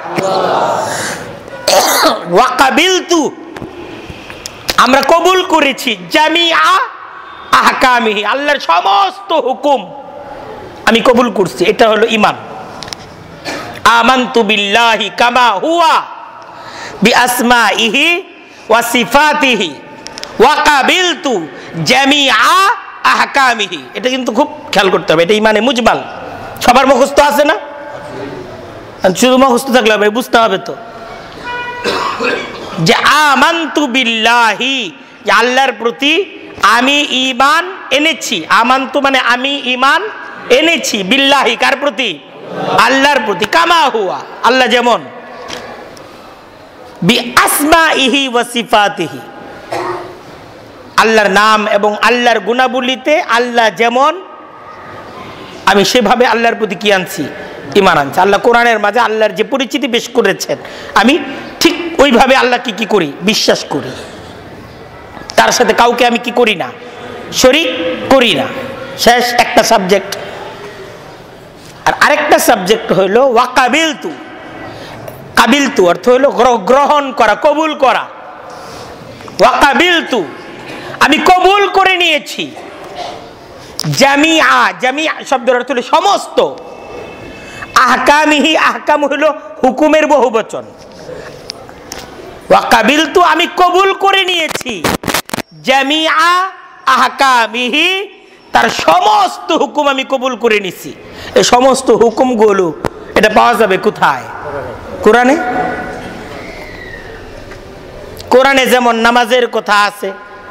ওয়াকাবিলতু, আমরা কবুল করেছি, জামিআ আহকামিহি, আল্লাহর সমস্ত হুকুম আমি কবুল করছি। এটা হলো ঈমান। আমানতু বিল্লাহি কামা হুয়া বিআসমাইহি ওয়া সিফাতিহি ওয়া কাবিলতু জামিআ আহকামিহি। এটা কিন্তু খুব খেয়াল করতে হবে, এটা ঈমানে মুজমাল। সবার মুখস্থ আছে না? শুধু মুখস্থ থাকলে হবে, বুঝতে হবে তো যে আমানতু বিল্লাহি, যে আল্লাহর প্রতি আমি ঈমান এনেছি। আমানতু মানে আমি ঈমান এনেছি, বিল্লাহি কার প্রতি? আল্লাহর প্রতি। কামা হুয়া, আল্লাহ যেমন, বিআসমাইহি ওয়া সিফাতিহি, আল্লাহর নাম এবং আল্লাহর গুণাবলীতে আল্লাহ যেমন, আমি সেভাবে আল্লাহর প্রতি কি আনছি? ঈমান আনছি। আল্লাহ কোরআনের মাঝে আল্লাহর যে পরিচিতি পেশ করেছেন আমি ঠিক ওইভাবে আল্লাহকে কি করি? বিশ্বাস করি। তার সাথে কাউকে আমি কি করি না? শরীক করি না। শেষ একটা সাবজেক্ট। আর আরেকটা সাবজেক্ট হইল ওয়াকাবিলতু। কাবিলতু অর্থ হইল গ্রহণ করা, কবুল করা। ওয়াকাবিলতু, আমি কবুল করে নিয়েছি। জামিআ, জামিআ শব্দের অর্থ হলো সমস্ত। আহকামিহি, আহকাম হইল হুকুমের বহুবচন। ওয়াকাবিলতু, আমি কবুল করে নিয়েছি। জামিআ আহকামিহি, তার সমস্ত হুকুম আমি কবুল করে নিছি। এই সমস্ত হুকুমগুলো এটা পাওয়া যাবে কোথায়? কোরআনে। কোরআনে যেমন নামাজের কথা আছে,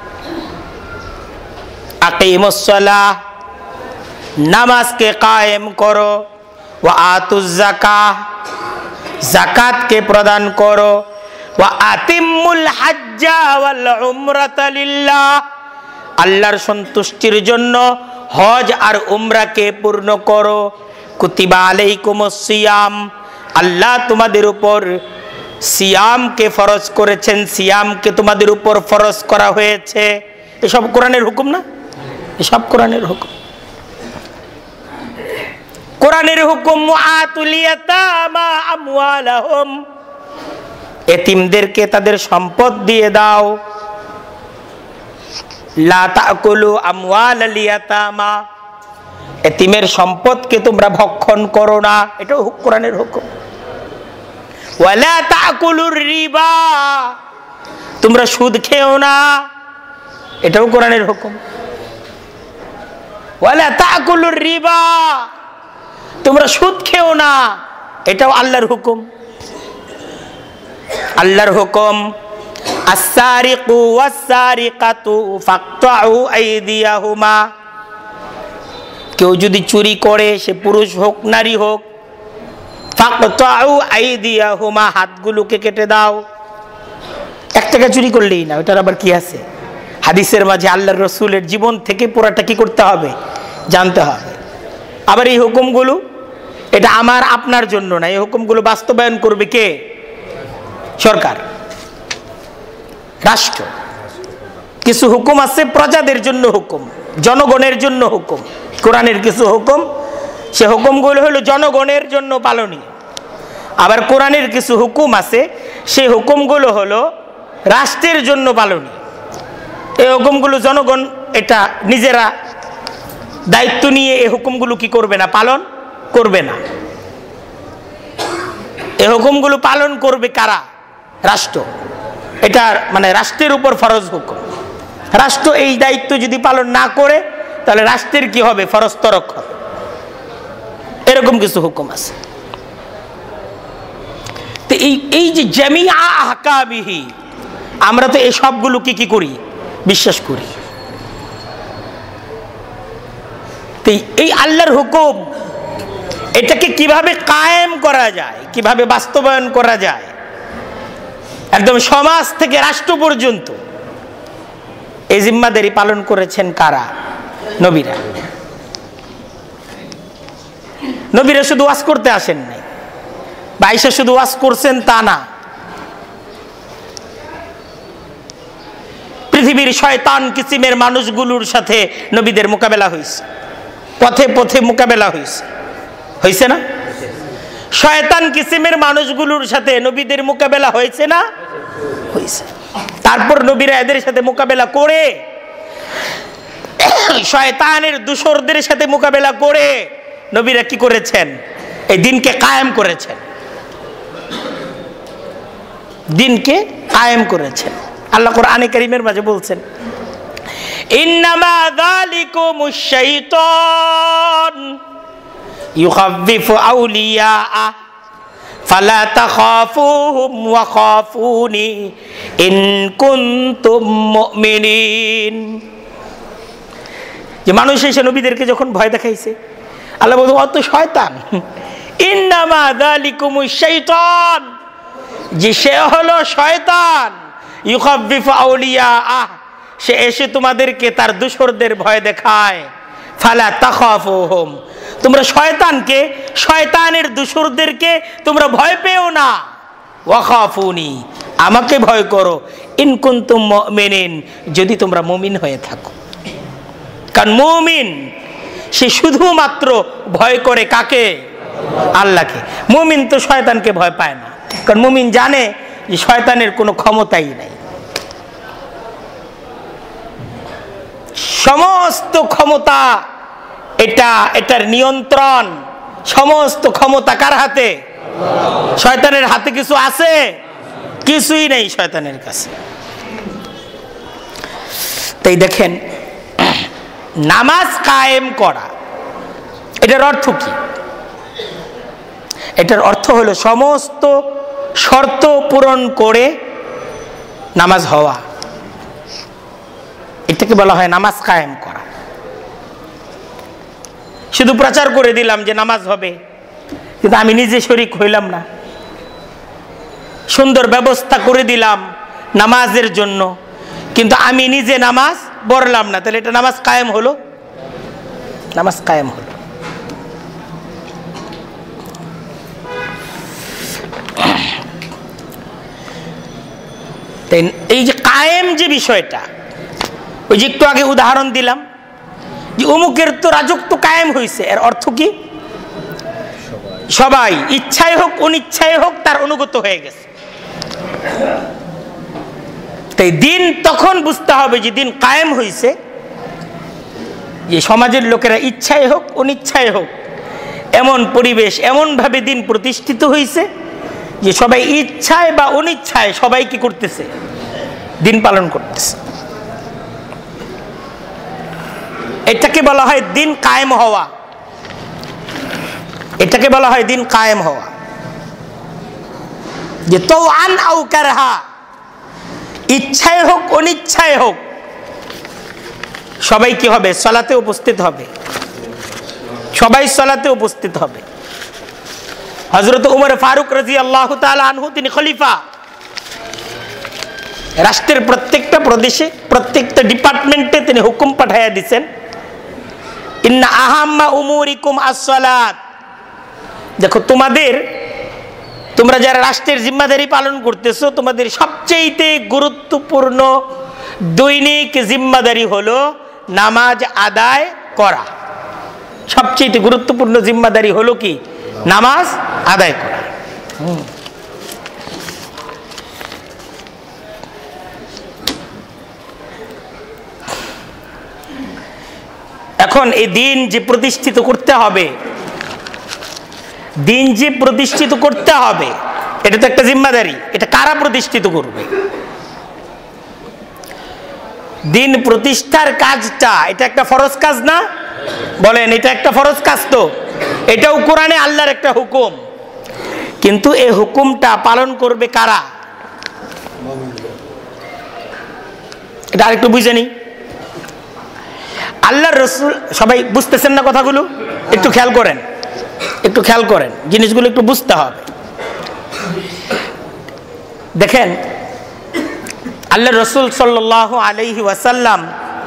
আকিমুস সালাহ, নামাজকে কায়েম করো। ওয়া আতুজ যাকাহ, যাকাতকে প্রদান করো। ওয়া আতিম্মুল হাজ্জা ওয়াল উমরাতা লিল্লাহ, আল্লাহর সন্তুষ্টির জন্য হজ আর উমরাকে পূর্ণ করো। কুতিবা আলাইকুমুস সিয়াম, আল্লাহ তোমাদের উপর সিয়ামকে ফরজ করেছেন, সিয়ামকে তোমাদের উপর ফরজ করা হয়েছে। এসব কোরআনের হুকুম না? এসব কোরআনের হুকুম। কোরআনের হুকুম মুআতুল ইয়াতামা আমওয়ালাহুম, এতিমদেরকে তাদের সম্পদ দিয়ে দাও। লা তাকুলু আমওয়ালাল ইয়াতামা, এতিমের সম্পদকে তোমরা ভক্ষণ করো না, এটাও কোরআনের হুকুম। ওয়ালা তাকুলুর রিবা, তোমরা সুদ খেও না, এটাও কোরআনের হুকুম। ওয়ালা তাকুলুর রিবা, তোমরা সুদ খেও না, এটাও আল্লাহর হুকুম। আল্লাহর হুকুম আস-সারিকু ওয়াস-সারিকাতু ফাকতাউ আইদিয়াহুমা, কেউ যদি চুরি করে, সে পুরুষ হোক নারী হোক, ফাকতাউ আইদিয়াহুমা, হাতগুলোকে কেটে দাও। এক টাকা চুরি করলেই না, ওটার আবার কি আছে? হাদিসের মাঝে আল্লাহর রাসূলের জীবন থেকে পুরাটা কি করতে হবে, জানতে হবে। আবার এই হুকুমগুলো এটা আমার আপনার জন্য না, এই হুকুমগুলো বাস্তবায়ন করবে কে? সরকার, রাষ্ট্র। কিছু হুকুম আছে প্রজাদের জন্য হুকুম, জনগণের জন্য হুকুম। কোরআনের কিছু হুকুম, সে হুকুমগুলো হলো জনগণের জন্য পালনীয়। আবার কোরআনের কিছু হুকুম আছে, সেই হুকুমগুলো হলো রাষ্ট্রের জন্য পালনীয়। এই হুকুমগুলো জনগণ এটা নিজেরা দায়িত্ব নিয়ে এই হুকুমগুলো কি করবে না, পালন করবে না। এই হুকুমগুলো পালন করবে কারা? রাষ্ট্র। এটা মানে রাষ্ট্রের উপর ফরজ হুকুম। রাষ্ট্র এই দায়িত্ব যদি পালন না করে, তাহলে রাষ্ট্রের কি হবে? ফরজ তরক হবে। এরকম কিছু হুকুম আছে। তো এই এই যে জামিআ আহকামিহি, আমরা তো এই সবগুলোকে কি করি? বিশ্বাস করি। তো এই আল্লাহর হুকুম, এটাকে কিভাবে কায়েম করা যায়, কিভাবে বাস্তবায়ন করা যায়, একদম সমাজ থেকে রাষ্ট্র পর্যন্ত এই জিম্মাদারি পালন করেছেন কারা? নবীরা। নবীরা শুধু ওয়াজ করতে আসেন নাই, বা আয়েশা শুধু ওয়াজ করছেন তা না। পৃথিবীর শয়তান কিসিমের মানুষগুলোর সাথে নবীদের মোকাবেলা হয়েছে, পথে পথে মোকাবেলা হয়েছে, হয়েছে না? শয়তান কিসিমের মানুষগুলোর সাথে নবীদের মোকাবেলা হয়েছে না? হয়েছে। তারপর নবীরা এদের সাথে মোকাবেলা করে, শয়তানের দূষরদের সাথে মোকাবেলা করে নবীরা কি করেছেন? এই দিনকে কায়েম করেছেন, দিনকে কায়েম করেছেন। আল্লাহ কোরআনে কারীমের মাঝে বলছেন, ইন্নামা যালিকুমুশ শাইতান ইউখাফিফু আউলিয়াআ ফালা তাখাফুহুম ওয়া খাফুনি ইন কুনতুম মুমিনিন। যে মানুষ এসে নবীদেরকে যখন ভয় দেখাইছে, আল্লাহ বলছেন অত শয়তান। ইন্নামা যালিকুমুশ শাইতান, যে সে হলো শয়তান। ইউখাফিফু আউলিয়াআ, সে এসে তোমাদেরকে তার দূষরদের ভয় দেখায়। ফালা তাখাফুহুম, তোমরা শয়তানকে, শয়তানের দূষরদেরকে তোমরা ভয় পেও না। ওয়া খাফুনি, আমাকে ভয় করো। ইন কুনতুম মুমিনিন, যদি তোমরা মুমিন হয়ে থাকো। কারণ মুমিন সে শুধুমাত্র ভয় করে কাকে? আল্লাহকে। মুমিন তো শয়তানকে ভয় পায় না, কারণ মুমিন জানে যে শয়তানের কোনো ক্ষমতাই নাই। সমস্ত ক্ষমতা, এটা এটার নিয়ন্ত্রণ, সমস্ত ক্ষমতা কার হাতে? শয়তানের হাতে কিছু আছে? কিছুই নেই শয়তানের কাছে। তাই দেখেন, নামাজ কায়েম করা, এটার অর্থ কি? এটার অর্থ হলো সমস্ত শর্ত পূরণ করে নামাজ হওয়া, এটাকে বলা হয় নামাজ কায়েম করা। শুধু প্রচার করে দিলাম যে নামাজ হবে, কিন্তু আমি নিজে শরীক হইলাম না। সুন্দর ব্যবস্থা করে দিলাম নামাজের জন্য, কিন্তু আমি নিজে নামাজ পড়লাম না, তাহলে এটা নামাজ কায়েম হলো? নামাজ কায়েম হলো। এই যে কায়েম যে বিষয়টা, ওই যে একটু আগে উদাহরণ দিলাম যে অমুকের তো রাজত্ব কায়েম হয়েছে, এর অর্থ কি? সবাই ইচ্ছায় হোক অনিচ্ছায় হোক তার অনুগত হয়ে গেছে। তাই দিন তখন বুঝতে হবে যে দিন কায়েম হয়েছে, যে সমাজের লোকেরা ইচ্ছায় হোক অনিচ্ছায় হোক এমন পরিবেশ, এমন ভাবে দিন প্রতিষ্ঠিত হয়েছে যে সবাই ইচ্ছায় বা অনিচ্ছায় সবাই কি করতেছে? দিন পালন করতেছে। এটাকে বলা হয় দিন কায়েম হওয়া, এটাকে বলা হয় দিন কায়েম হওয়া। যে তাওআন আও কারহা, ইচ্ছায় হোক অনিচ্ছায় হোক সবাই কি হবে? সালাতে উপস্থিত হবে, সবাই সালাতে উপস্থিত হবে। হযরত উমর ফারুক রাদিয়াল্লাহু তাআলা আনহু তিনি খলিফা, রাষ্ট্রের প্রত্যেকটা প্রদেশে প্রত্যেকটা ডিপার্টমেন্টে তিনি হুকুম পাঠাইয়া দিয়েছেন, ইন্না আহাম্মা উমুরিকুম আস-সালাত। দেখো তোমাদের, তোমরা যারা রাষ্ট্রের জিম্মাদারি পালন করতেছো, তোমাদের সবচেয়ে গুরুত্বপূর্ণ দৈনিক জিম্মাদারি হলো নামাজ আদায় করা। সবচেয়ে গুরুত্বপূর্ণ জিম্মাদারি হলো কি? নামাজ আদায় করা। এখন এই দিন যে প্রতিষ্ঠিত করতে হবে, দিন যে প্রতিষ্ঠিত করতে হবে এটা তো একটা জিম্মাদারি। এটা কারা প্রতিষ্ঠিত করবে? দিন প্রতিষ্ঠার কাজটা এটা একটা ফরজ কাজ না? বলেন, এটা একটা ফরজ কাজ তো। এটাও কোরআনে আল্লাহর একটা হুকুম, কিন্তু এই হুকুমটা পালন করবে কারা? এটা আরেকটু বুঝে নি। আল্লাহর রাসূল, সবাই বুঝতেছেন না কথাগুলো? একটু খেয়াল করেন, একটু খেয়াল করেন, জিনিসগুলো একটু বুঝতে হবে। দেখেন, আল্লাহর রাসূল সাল্লাল্লাহু আলাইহি ওয়াসাল্লাম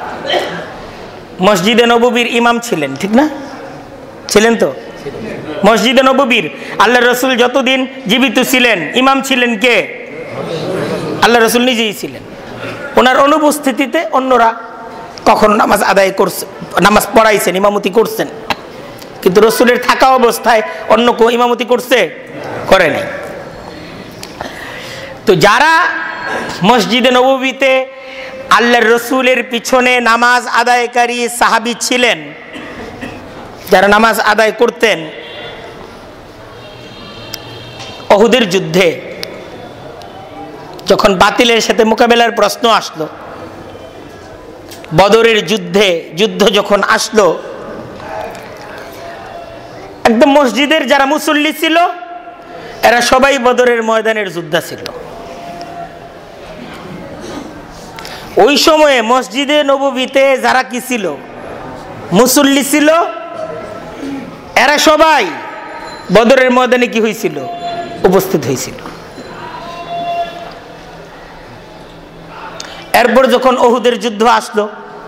মসজিদে নববীর ইমাম ছিলেন, ঠিক না? ছিলেন তো? মসজিদে নববীর আল্লাহর রাসূল যতদিন জীবিত ছিলেন ইমাম ছিলেন কে? আল্লাহর রাসূল নিজেই ছিলেন। ওনার অনুপস্থিতিতে অন্যরা কখনো নামাজ আদায় করছে, নামাজ পড়াইছেন, ইমামতি করছেন, কিন্তু রাসূলের থাকা অবস্থায় অন্য কেউ ইমামতি করছে? করে নাই। তো যারা মসজিদে নববীতে আল্লাহর রাসূলের পিছনে নামাজ আদায়কারী সাহাবী ছিলেন, যারা নামাজ আদায় করতেন, উহুদের যুদ্ধে যখন বাতিলের সাথে মোকাবেলার প্রশ্ন আসলো, বদরের যুদ্ধে যুদ্ধ যখন আসলো, একদম মসজিদের যারা মুসল্লি ছিল এরা সবাই বদরের ময়দানের যোদ্ধা ছিল। ওই সময়ে মসজিদে নববীতে যারা কি ছিল? মুসল্লি ছিল, এরা সবাই বদরের ময়দানে কি হয়েছিল? উপস্থিত হয়েছিল। এরপর যখন উহুদের যুদ্ধ আসলো,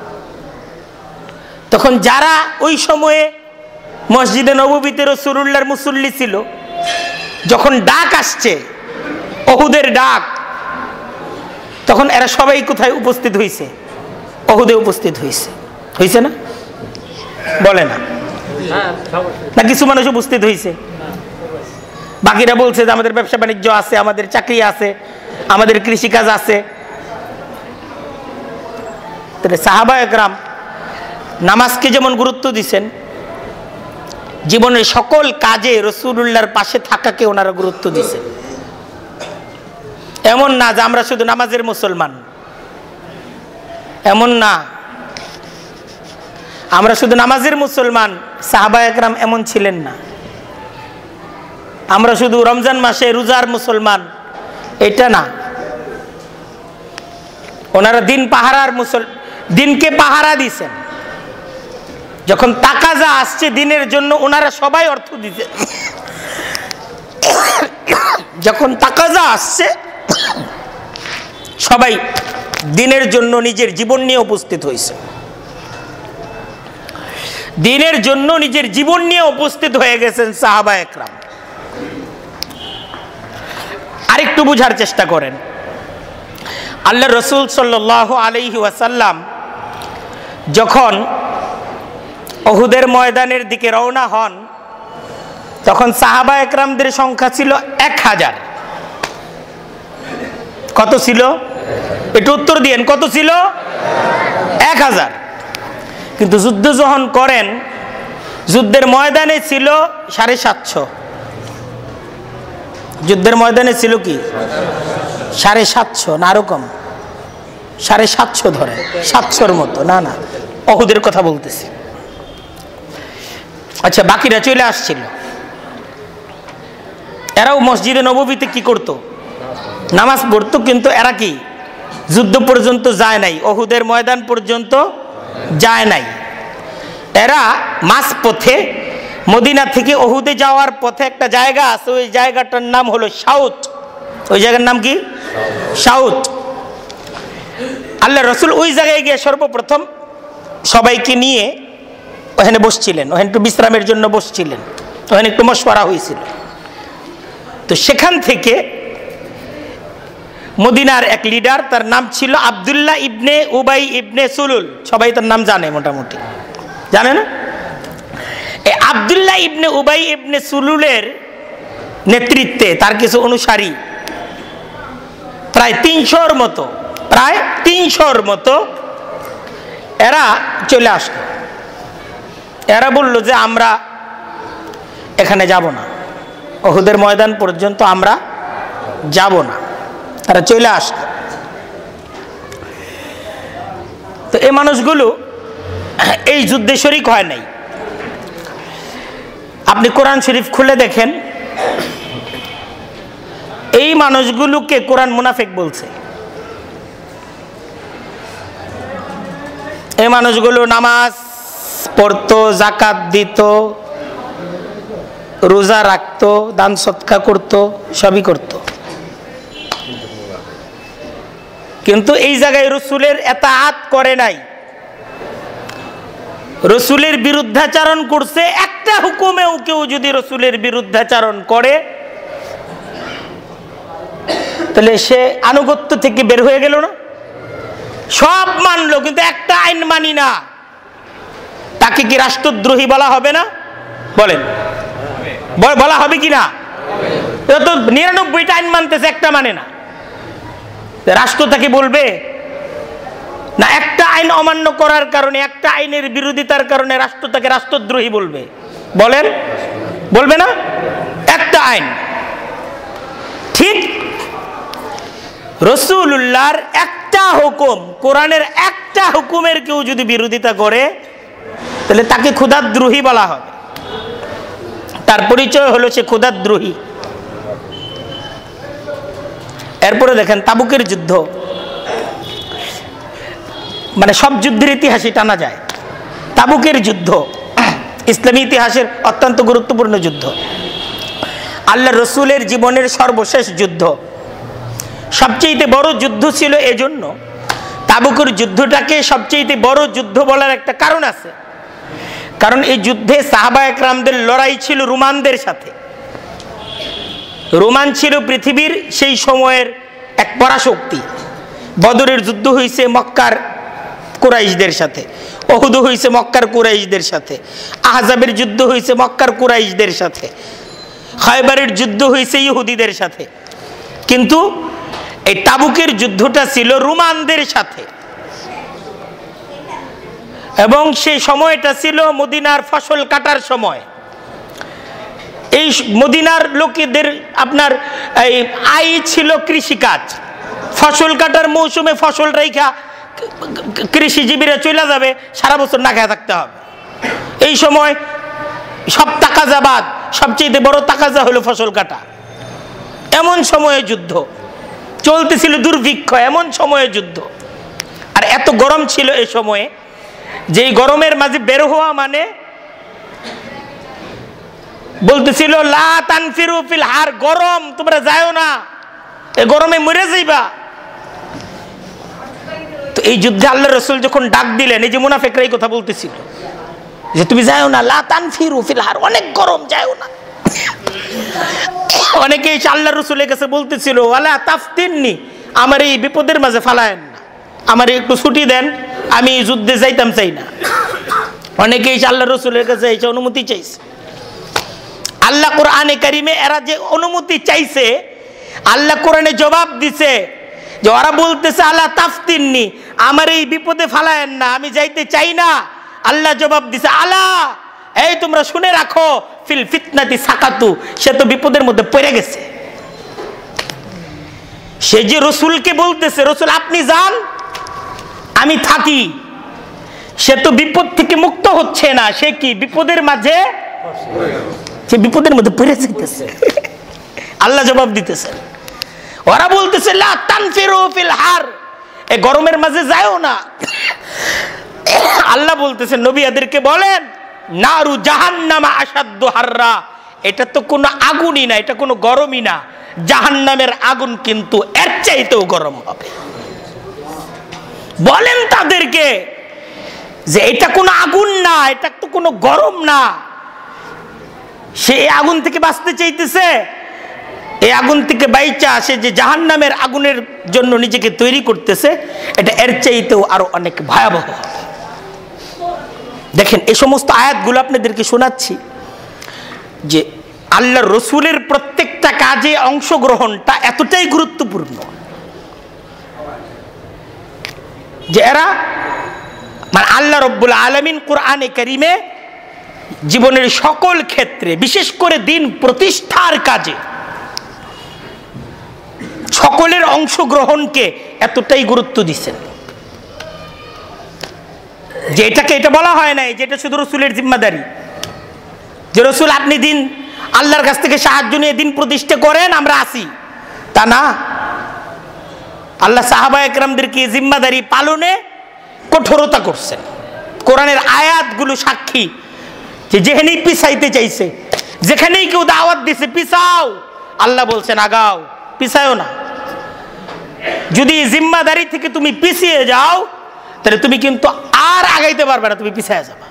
তখন যারা ওই সময়ে মসজিদে নববীতে রাসূলুল্লাহর মুসল্লি ছিল, যখন ডাক আসছে উহুদের ডাক, তখন এরা সবাই কোথায় উপস্থিত হয়েছে? উহুদে উপস্থিত হয়েছে। হয়েছে না? বলে না? না কিছু মানুষ উপস্থিত হয়েছে, বাকিরা বলছে যে আমাদের ব্যবসা বাণিজ্য আছে, আমাদের চাকরি আছে, আমাদের কৃষিকাজ আছে। সাহাবা একরাম নামাজকে যেমন গুরুত্ব দিছেন, জীবনের সকল কাজে রাসূলুল্লাহর পাশে থাকাকে ওনারা গুরুত্ব দিছেন। এমন না যে আমরা শুধু নামাজের মুসলমান, এমন না আমরা শুধু নামাজের মুসলমান। সাহাবা একরাম এমন ছিলেন না। আমরা শুধু রমজান মাসে রোজার মুসলমান, এটা না। ওনারা দিন পাহারার মুসল দিনকে পাহারা দিছেন। যখন তাকাজা আসছে দিনের জন্য, ওনারা সবাই অর্থ দিতেন। যখন তাকাজা আসছে সবাই দিনের জন্য নিজের জীবন নিয়ে উপস্থিত হয়েছে, দিনের জন্য নিজের জীবন নিয়ে উপস্থিত হয়ে গেছেন সাহাবা একরাম। আরেকটু বুঝার চেষ্টা করেন, আল্লাহ রাসূল সাল্লাল্লাহু আলাইহি ওয়াসাল্লাম যখন উহুদের ময়দানের দিকে রওনা হন, তখন সাহাবা একরামদের সংখ্যা ছিল এক হাজার। কত ছিল? একটু উত্তর দিয়েন, কত ছিল? এক হাজার। কিন্তু যুদ্ধ যখন করেন, যুদ্ধের ময়দানে ছিল সাড়ে সাতশো। যুদ্ধের ময়দানে ছিল কি? সাড়ে সাতশো না আরো কম? সাড়ে সাতশো ধরেন, সাতশোর মতো। না না উহুদের কথা বলতেছি। আচ্ছা, বাকিরা চলে আসছিল, এরাও মসজিদে নববীতে কি করত? নামাজ পড়তো, কিন্তু এরা কি যুদ্ধ পর্যন্ত যায় নাই, উহুদের ময়দান পর্যন্ত যায় নাই। এরা মাঝ পথে মদিনা থেকে উহুদে যাওয়ার পথে একটা জায়গা আছে, ওই জায়গাটার নাম হলো সাউথ। ওই জায়গার নাম কি? সাউথ। আল্লাহ রসুল ওই জায়গায় গিয়ে সর্বপ্রথম সবাইকে নিয়ে ওখানে বসছিলেন, ওখানে একটু বিশ্রামের জন্য বসছিলেন, ওখানে একটু মশওয়ারা হয়েছিল। তো সেখান থেকে মদিনার এক লিডার, তার নাম ছিল আব্দুল্লাহ ইবনে উবাই ইবনে সুলুল, সবাই তার নাম জানে, মোটামুটি জানে না? এই আব্দুল্লাহ ইবনে উবাই ইবনে সুলুলের নেতৃত্বে তার কিছু অনুসারী প্রায় তিনশোর মতো প্রায় তিনশোর মতো এরা চলে আসলো। এরা বলল যে আমরা এখানে যাব না, উহুদের ময়দান পর্যন্ত আমরা যাব না। তারা চলে আসলো। তো এই মানুষগুলো এই যুদ্ধে শরিক হয় নাই। আপনি কোরআন শরীফ খুলে দেখেন, এই মানুষগুলোকে কোরআন মুনাফিক বলছে। এই মানুষগুলো নামাজ পড়তো, জাকাত দিত, রোজা রাখতো, দান সৎকা করতো, সবই করতো, কিন্তু এই জায়গায় রসুলের এতাআত করে নাই, রসুলের বিরুদ্ধাচরণ করছে। একটা হুকুমেও কেউ যদি রসুলের বিরুদ্ধাচরণ করে তাহলে সে আনুগত্য থেকে বের হয়ে গেল না? সব মানলো, কিন্তু একটা আইন মানি না, তাকে কি রাষ্ট্রদ্রোহী বলা হবে না? বলেন, বলা হবে কি না? তো নিরানব্বইটা আইন মানতেছে, একটা মানে না, রাষ্ট্র তাকে বলবে না? একটা আইন অমান্য করার কারণে, একটা আইনের বিরোধিতার কারণে রাষ্ট্র তাকে রাষ্ট্রদ্রোহী বলবে? বলেন, বলবে না? একটা আইন। ঠিক রাসূলুল্লাহর একটা হুকুম, কোরআনের একটা হুকুমের কেউ যদি বিরোধিতা করে তাহলে তাকে খোদাদ্রোহী বলা হবে। তার পরিচয় হলো সে খোদাদ্রোহী। এরপরে দেখেন তাবুকের যুদ্ধ, মানে সব যুদ্ধের ইতিহাসই টানা যায়। তাবুকের যুদ্ধ ইসলামী ইতিহাসের অত্যন্ত গুরুত্বপূর্ণ যুদ্ধ, আল্লাহ রসুলের জীবনের সর্বশেষ যুদ্ধ, সবচেয়ে বড় যুদ্ধ ছিল। এজন্য তাবুকের যুদ্ধটাকে সবচেয়ে বড় যুদ্ধ বলার একটা কারণ আছে, কারণ এই যুদ্ধে সাহাবা একরামদের লড়াই ছিল রোমানদের সাথে। রোমান ছিল পৃথিবীর সেই সময়ের এক পরাশক্তি। বদরের যুদ্ধ হয়েছে মক্কার কুরাইশদের সাথে, উহুদ হয়েছে মক্কার কুরাইশদের সাথে, আহজাবের যুদ্ধ হয়েছে মক্কার কুরাইশদের সাথে, খায়বারের যুদ্ধ হয়েছে ইহুদিদের সাথে, কিন্তু এই তাবুকের যুদ্ধটা ছিল রোমানদের সাথে। এবং সেই সময়টা ছিল মদিনার ফসল কাটার সময়। এই মদিনার লোকেদের আপনার এই আয় ছিল কৃষিকাজ। ফসল কাটার মৌসুমে ফসল রেখা কৃষিজীবীরা চলে যাবে, সারা বছর না খেয়ে থাকতে হবে। এই সময় সব তাকাজাবাদ, সবচেয়ে বড় তাকাজা হলো ফসল কাটা। এমন সময়ে যুদ্ধ চলতেছিল, দুর্ভিক্ষ, এমন সময়ে যুদ্ধ। আর এত গরম ছিল এই সময়ে, যেই গরমের মাঝে বের হওয়া মানে বলতেছিল লা তানফিরু ফিল হার, গরম তোমরা যাও না, এই গরমে মরে যাইবা। তো এই যুদ্ধে আল্লাহ রসুল যখন ডাক দিলেন, এই যে মুনাফিকরা এই কথা বলতেছিল যে তুমি যাও না, লা তানফিরু ফিল হার, অনেক গরম, যাও না। অনেকে আল্লাহ রসুলের কাছে বলতেছিল ওয়ালা তাফতিননি, আমার এই বিপদের মাঝে ফালায়েন না, আমার একটু ছুটি দেন, আমি যুদ্ধে যাইতাম চাই না। অনেকেই আল্লাহ রসুলের কাছে এসে অনুমতি চাইছে। আল্লাহ কোরআনে কারিমে এরা যে অনুমতি চাইছে, আল্লাহ কোরআনে জবাব দিছে যে ওরা বলতেছে আল্লাহ তাফতিননি, আমার এই বিপদে ফালায়েন না, আমি যাইতে চাই না। আল্লাহ জবাব দিছে আলা, এই তোমরা শুনে রাখো, ফিল ফিতনাতি সাকাতু, সে তো বিপদের মধ্যে পড়ে গেছে। সে যে রসুলকে বলতেছে রসুল আপনি যান, আমি থাকি, সে তো বিপদ থেকে মুক্ত হচ্ছে না, সে কি বিপদের মাঝে, সে বিপদের মধ্যে পড়ে যাইতেছে। আল্লাহ জবাব দিতেছে, ওরা বলতেছে লা তানফিরু ফিল হার, এই গরমের মাঝে যায়ও না। আল্লাহ বলতেছে নবীদেরকে বলেন নারু জাহান্নামা আশাদ্দু হাররা, এটা তো কোনো আগুনই না, এটা কোনো গরমই না, জাহান্নামের আগুন কিন্তু এর চাইতেও গরম হবে। বলেন তাদেরকে যে এটা কোনো আগুন না, এটা তো কোনো গরম না। সে এই আগুন থেকে বাঁচতে চাইতেছে, এই আগুন থেকে বাইচা সে যে জাহান্নামের আগুনের জন্য নিজেকে তৈরি করতেছে, এটা এর চাইতেও আরো অনেক ভয়াবহ। দেখেন এই সমস্ত আয়াতগুলো আপনাদেরকে শোনাচ্ছি যে আল্লাহর রসুলের প্রত্যেকটা কাজে অংশগ্রহণটা এতটাই গুরুত্বপূর্ণ যে এরা মানে আল্লাহ রব্বুল আলামিন কোরআনে কারিমে জীবনের সকল ক্ষেত্রে, বিশেষ করে দিন প্রতিষ্ঠার কাজে সকলের অংশগ্রহণকে এতটাই গুরুত্ব দিচ্ছেন যে এটাকে এটা বলা হয় নাই যেটা শুধু রসুলের জিম্মাদারি, যে রসুল আপনি দিন আল্লাহর কাছ থেকে সাহায্য নিয়ে দিন প্রতিষ্ঠা করেন, আমরা আসি, তা না। আল্লাহ সাহাবা একরামদেরকে জিম্মাদারি পালনে কঠোরতা করছেন। কোরআনের আয়াতগুলো সাক্ষী যে যেখানেই পিছাইতে চাইছে, যেখানেই কেউ দাওয়াত দিছে পিছাও, আল্লাহ বলছেন আগাও, পিছায়ও না। যদি জিম্মাদারি থেকে তুমি পিছিয়ে যাও তাহলে তুমি কিন্তু আর আগাইতে পারবে না, তুমি পিছিয়ে যাবে।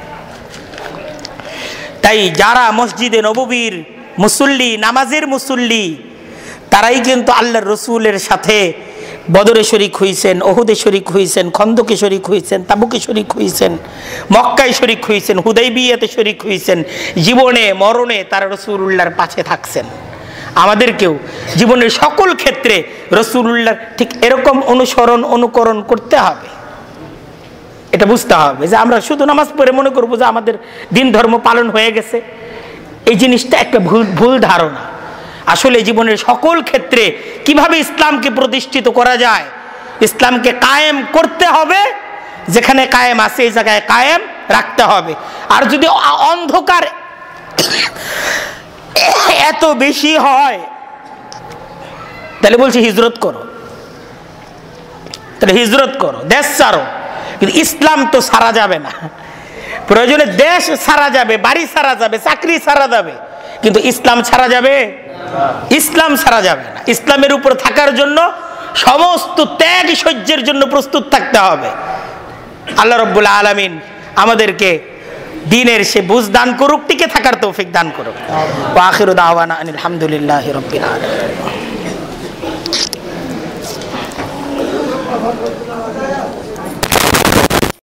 তাই যারা মসজিদে নববীর মুসল্লি, নামাজের মুসল্লি, তারাই কিন্তু আল্লাহর রসুলের সাথে বদরে শরিক হইছেন, ওহুদে শরিক হইছেন, খন্দকে শরিক হইছেন, তাবুকে শরিক হইছেন, মক্কায় শরিক হইছেন, হুদাইবিয়াতে শরিক হইছেন। জীবনে মরণে তারা রসুলুল্লাহর পাশে থাকছেন। আমাদেরকেও জীবনের সকল ক্ষেত্রে রসুলুল্লাহর ঠিক এরকম অনুসরণ অনুকরণ করতে হবে। এটা বুঝতে হবে যে আমরা শুধু নামাজ পড়ে মনে করবো যে আমাদের দিন ধর্ম পালন হয়ে গেছে, এই জিনিসটা একটা ভুল ভুল ধারণা। আসলে জীবনের সকল ক্ষেত্রে কিভাবে ইসলামকে প্রতিষ্ঠিত করা যায়, ইসলামকে কায়েম করতে হবে, যেখানে কায়েম আছে এই জায়গায় কায়েম রাখতে হবে। আর যদি অন্ধকার এত বেশি হয় তাহলে বলছি হিজরত করো, তাহলে হিজরত করো, দেশ ছাড়ো। কিন্তু ইসলাম তো ছাড়া যাবে না। প্রয়োজনে দেশ ছাড়া যাবে, বাড়ি ছাড়া যাবে, চাকরি ছাড়া যাবে, কিন্তু ইসলাম ছাড়া যাবে, ইসলাম ছাড়া যাবে না। ইসলামের উপর থাকার জন্য সমস্ত ত্যাগ সহ্যের জন্য প্রস্তুত থাকতে হবে। আল্লাহ রাব্বুল আলামিন আমাদেরকে দ্বীনের সে বুঝ দান করুক, টিকে থাকার তৌফিক দান করুক। ওয়া আখিরু দাওয়ানা আনিল হামদুলিল্লাহি রাব্বিল আলামিন।